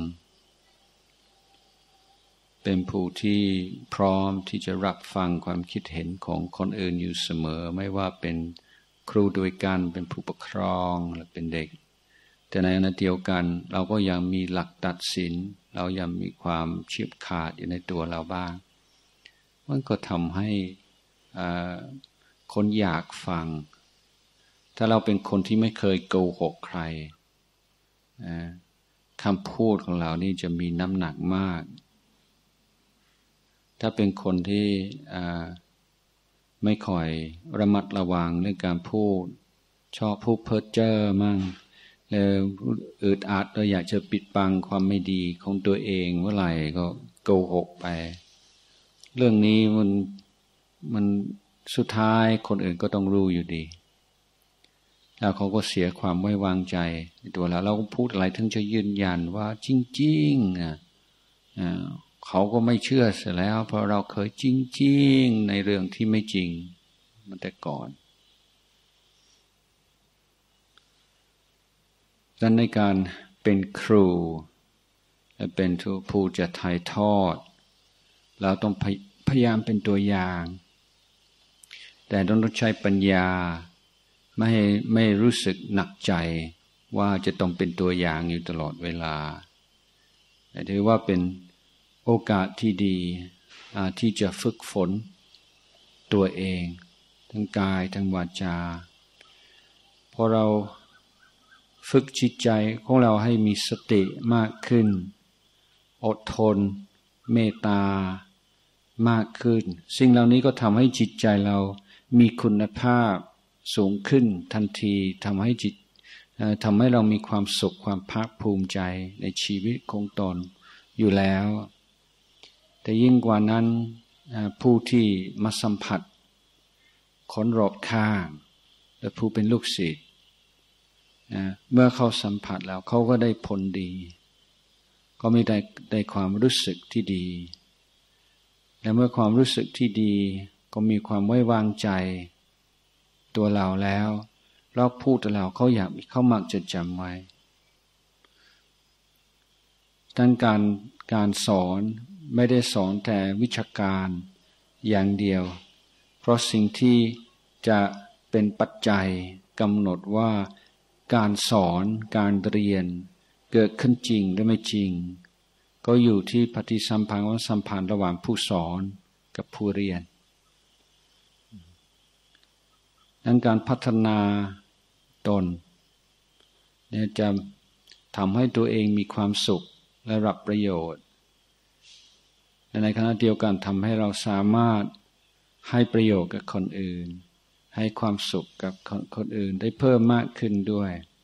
เป็นผู้ที่พร้อมที่จะรับฟังความคิดเห็นของคนอื่นอยู่เสมอไม่ว่าเป็นครูด้วยกันเป็นผู้ปกครองหรือเป็นเด็กแต่ในขณะเดียวกันเราก็ยังมีหลักตัดสินเรายังมีความเฉียบขาดอยู่ในตัวเราบ้างมันก็ทำให้คนอยากฟังถ้าเราเป็นคนที่ไม่เคยโกหกใครคำพูดของเรานี่จะมีน้ำหนักมากถ้าเป็นคนที่ไม่ค่อยระมัดระวังเรื่องการพูดชอบพูดเพ้อเจ้อมั่งแล้วอึดอัดเราอยากจะปิดบังความไม่ดีของตัวเองเมื่อไหร่ก็โกหกไปเรื่องนี้มันมันสุดท้ายคนอื่นก็ต้องรู้อยู่ดีแล้วเขาก็เสียความไว้วางใจในตัวเราเราก็พูดอะไรถึงจะยืนยันว่าจริงๆอ่ะเขาก็ไม่เชื่อเสียแล้วเพราะเราเคยจริงๆในเรื่องที่ไม่จริงมาแต่ก่อนดังนั้นในการเป็นครูและเป็นผู้จะถ่ายทอดเราต้องพยายามเป็นตัวอย่างแต่ต้องใช้ปัญญาไม่ให้ไม่รู้สึกหนักใจว่าจะต้องเป็นตัวอย่างอยู่ตลอดเวลาแต่ถือว่าเป็นโอกาสที่ดีที่จะฝึกฝนตัวเองทั้งกายทั้งวาจาพอเราฝึกจิตใจของเราให้มีสติมากขึ้นอดทนเมตตามากขึ้นสิ่งเหล่านี้ก็ทำให้จิตใจเรามีคุณภาพสูงขึ้นทันทีทำให้จิตทำให้เรามีความสุขความภาคภูมิใจในชีวิตของตนอยู่แล้วแต่ยิ่งกว่านั้นผู้ที่มาสัมผัสคนรอบข้างและผู้เป็นลูกศิษย์เมื่อเขาสัมผัสแล้วเขาก็ได้ผลดีก็มีได้ได้ความรู้สึกที่ดีและเมื่อความรู้สึกที่ดีก็มีความไว้วางใจตัวเราแล้วเราพูดกับเราเขาอยากเขามักจะจำไว้ดังการการสอนไม่ได้สอนแต่วิชาการอย่างเดียวเพราะสิ่งที่จะเป็นปัจจัยกำหนดว่าการสอนการเรียนเกิดขึ้นจริงหรือไม่จริงก็อยู่ที่ปฏิสัมพันธ์และสัมพันธ์ระหว่างผู้สอนกับผู้เรียนดังการพัฒนาตนเนี่ยจะทำให้ตัวเองมีความสุขและรับประโยชน์และในขณะเดียวกันทำให้เราสามารถให้ประโยชน์กับคนอื่นให้ความสุขกับคนอื่นได้เพิ่มมากขึ้นด้วย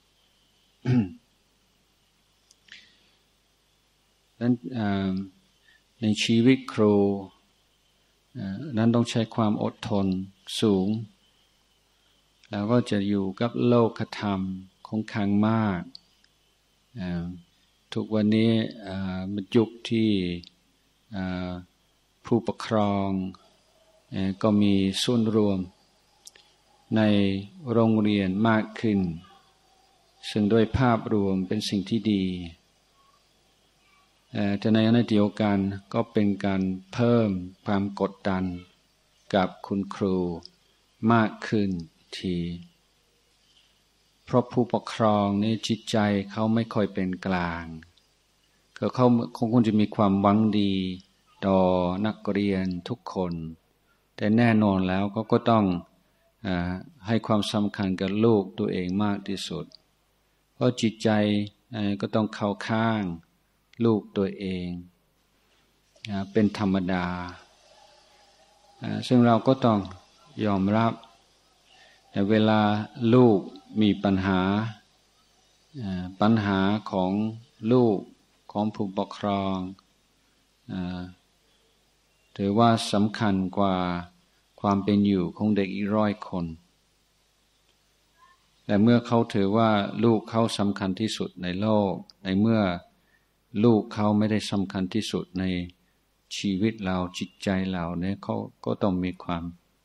นั้นในชีวิตครูนั้นต้องใช้ความอดทนสูงแล้วก็จะอยู่กับโลกธรรมค่อนข้างมากทุกวันนี้มันยุคที่ผู้ปกครองก็มีส่วนรวมในโรงเรียนมากขึ้นซึ่งโดยภาพรวมเป็นสิ่งที่ดีแต่ในขณะเดียวกันก็เป็นการเพิ่มความกดดันกับคุณครูมากขึ้นทีเพราะผู้ปกครองนี่จิตใจเขาไม่ค่อยเป็นกลางก็เขาคงจะมีความหวังดีต่อนักเรียนทุกคนแต่แน่นอนแล้วเขาก็ต้องอ่าให้ความสำคัญกับลูกตัวเองมากที่สุดเพราะจิตใจก็ต้องเข้าข้างลูกตัวเองเป็นธรรมดาซึ่งเราก็ต้องยอมรับแต่เวลาลูกมีปัญหาปัญหาของลูกของผู้ปกครองถือว่าสำคัญกว่าความเป็นอยู่ของเด็กอีกร้อยคนแต่เมื่อเขาถือว่าลูกเขาสำคัญที่สุดในโลกในเมื่อลูกเขาไม่ได้สำคัญที่สุดในชีวิตเราจิตใจเราเนี่ยเขาก็ต้องมีความ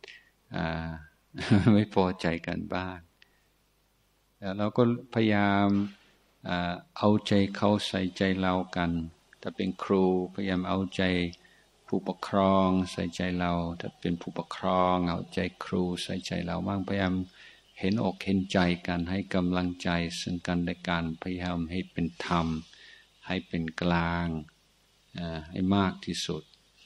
ไม่พอใจกันบ้างแล้วเราก็พยายามเอาใจเขาใส่ใจเรากันถ้าเป็นครูพยายามเอาใจผู้ปกครองใส่ใจเราถ้าเป็นผู้ปกครองเอาใจครูใส่ใจเราบ้างพยายามเห็นอกเห็นใจกันให้กำลังใจซึ่งกันและกันพยายามให้เป็นธรรมให้เป็นกลางให้มากที่สุด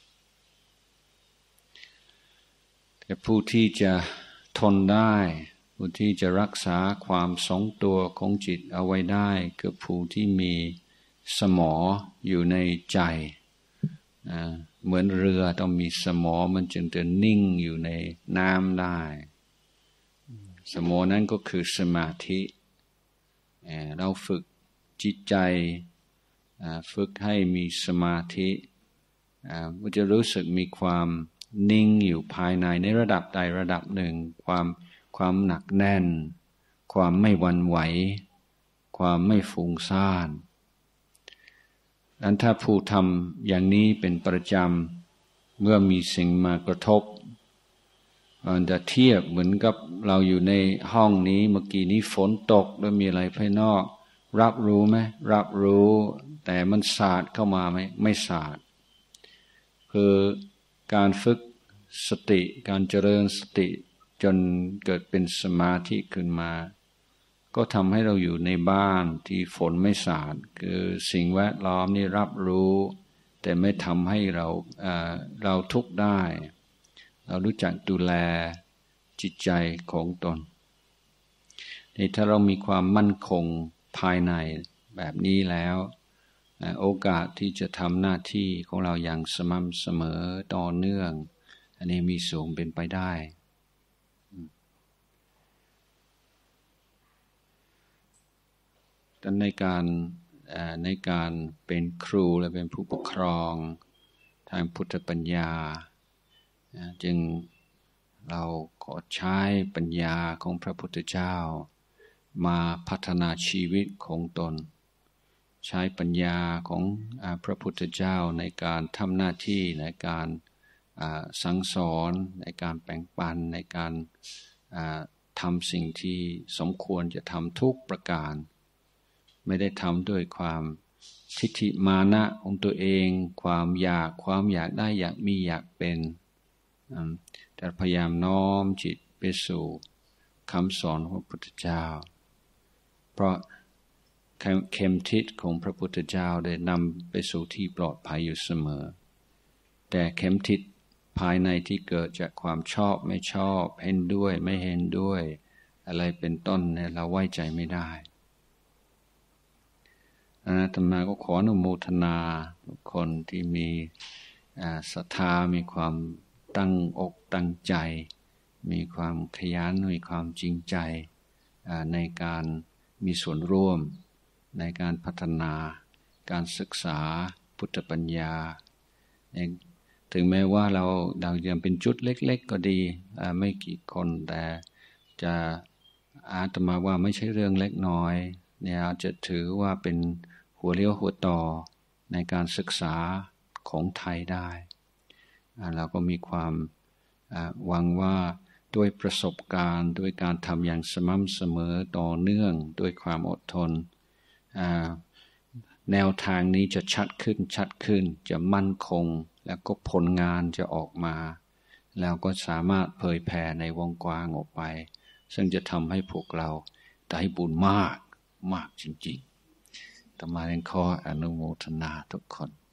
แต่ผู้ที่จะทนได้ผู้ที่จะรักษาความทรงตัวของจิตเอาไว้ได้คือผู้ที่มีสมออยู่ในใจเหมือนเรือต้องมีสมอมันจึงจะนิ่งอยู่ในน้ำได้สมอนั้นก็คือสมาธิเราฝึกจิตใจฝึกให้มีสมาธิมันจะรู้สึกมีความนิ่งอยู่ภายในในระดับใดระดับหนึ่งความความหนักแน่นความไม่หวั่นไหวความไม่ฟุ้งซ่านดังนั้นถ้าผู้ทำอย่างนี้เป็นประจำเมื่อมีสิ่งมากระทบมันจะเทียบเหมือนกับเราอยู่ในห้องนี้เมื่อกี้นี้ฝนตกแล้วมีอะไรภายนอกรับรู้ไหมรับรู้แต่มันสาดเข้ามาไหมไม่สาดคือการฝึกสติการเจริญสติจนเกิดเป็นสมาธิขึ้นมาก็ทำให้เราอยู่ในบ้านที่ฝนไม่สาดคือสิ่งแวดล้อมนี่รับรู้แต่ไม่ทำให้เราเอ่อเราทุกข์ได้เรารู้จักดูแลจิตใจของตนนี่ถ้าเรามีความมั่นคงภายในแบบนี้แล้วโอกาสที่จะทำหน้าที่ของเราอย่างสม่ำเสมอต่อเนื่องอันนี้มีสูงเป็นไปได้แต่ในการในการเป็นครูและเป็นผู้ปกครองทางพุทธปัญญาจึงเราขอใช้ปัญญาของพระพุทธเจ้ามาพัฒนาชีวิตของตนใช้ปัญญาของพระพุทธเจ้าในการทำหน้าที่ในการสั่งสอนในการแบ่งปันในการทำสิ่งที่สมควรจะทำทุกประการไม่ได้ทำด้วยความทิฏฐิมานะของตัวเองความอยากความอยากได้อยากมีอยากเป็นแต่พยายามน้อมจิตไปสู่คำสอนของพระพุทธเจ้าเพราะเข็มทิศของพระพุทธเจ้าได้นำไปสู่ที่ปลอดภัยอยู่เสมอแต่เข็มทิศภายในที่เกิดจากความชอบไม่ชอบเห็นด้วยไม่เห็นด้วยอะไรเป็นต้นเนี่ยเราไว้ใจไม่ได้อาตมาก็ขออนุโมทนาทุกคนที่มีศรัทธามีความตั้งอกตั้งใจมีความขยันมีความจริงใจในการมีส่วนร่วมในการพัฒนาการศึกษาพุทธปัญญาถึงแม้ว่าเราเรายังเป็นจุดเล็กๆก็ดีไม่กี่คนแต่จะอาตมาว่าไม่ใช่เรื่องเล็กน้อยเนี่ยจะถือว่าเป็นหัวเลี้ยวหัวต่อในการศึกษาของไทยได้เราก็มีความหวังว่าด้วยประสบการณ์ด้วยการทำอย่างสม่ำเสมอต่อเนื่องด้วยความอดทนแนวทางนี้จะชัดขึ้นชัดขึ้นจะมั่นคงแล้วก็ผลงานจะออกมาแล้วก็สามารถเผยแผ่ในวงกว้างออกไปซึ่งจะทำให้พวกเราได้บุญมากมากจริงๆต่อมาเรียนขออนุโมทนาทุกคน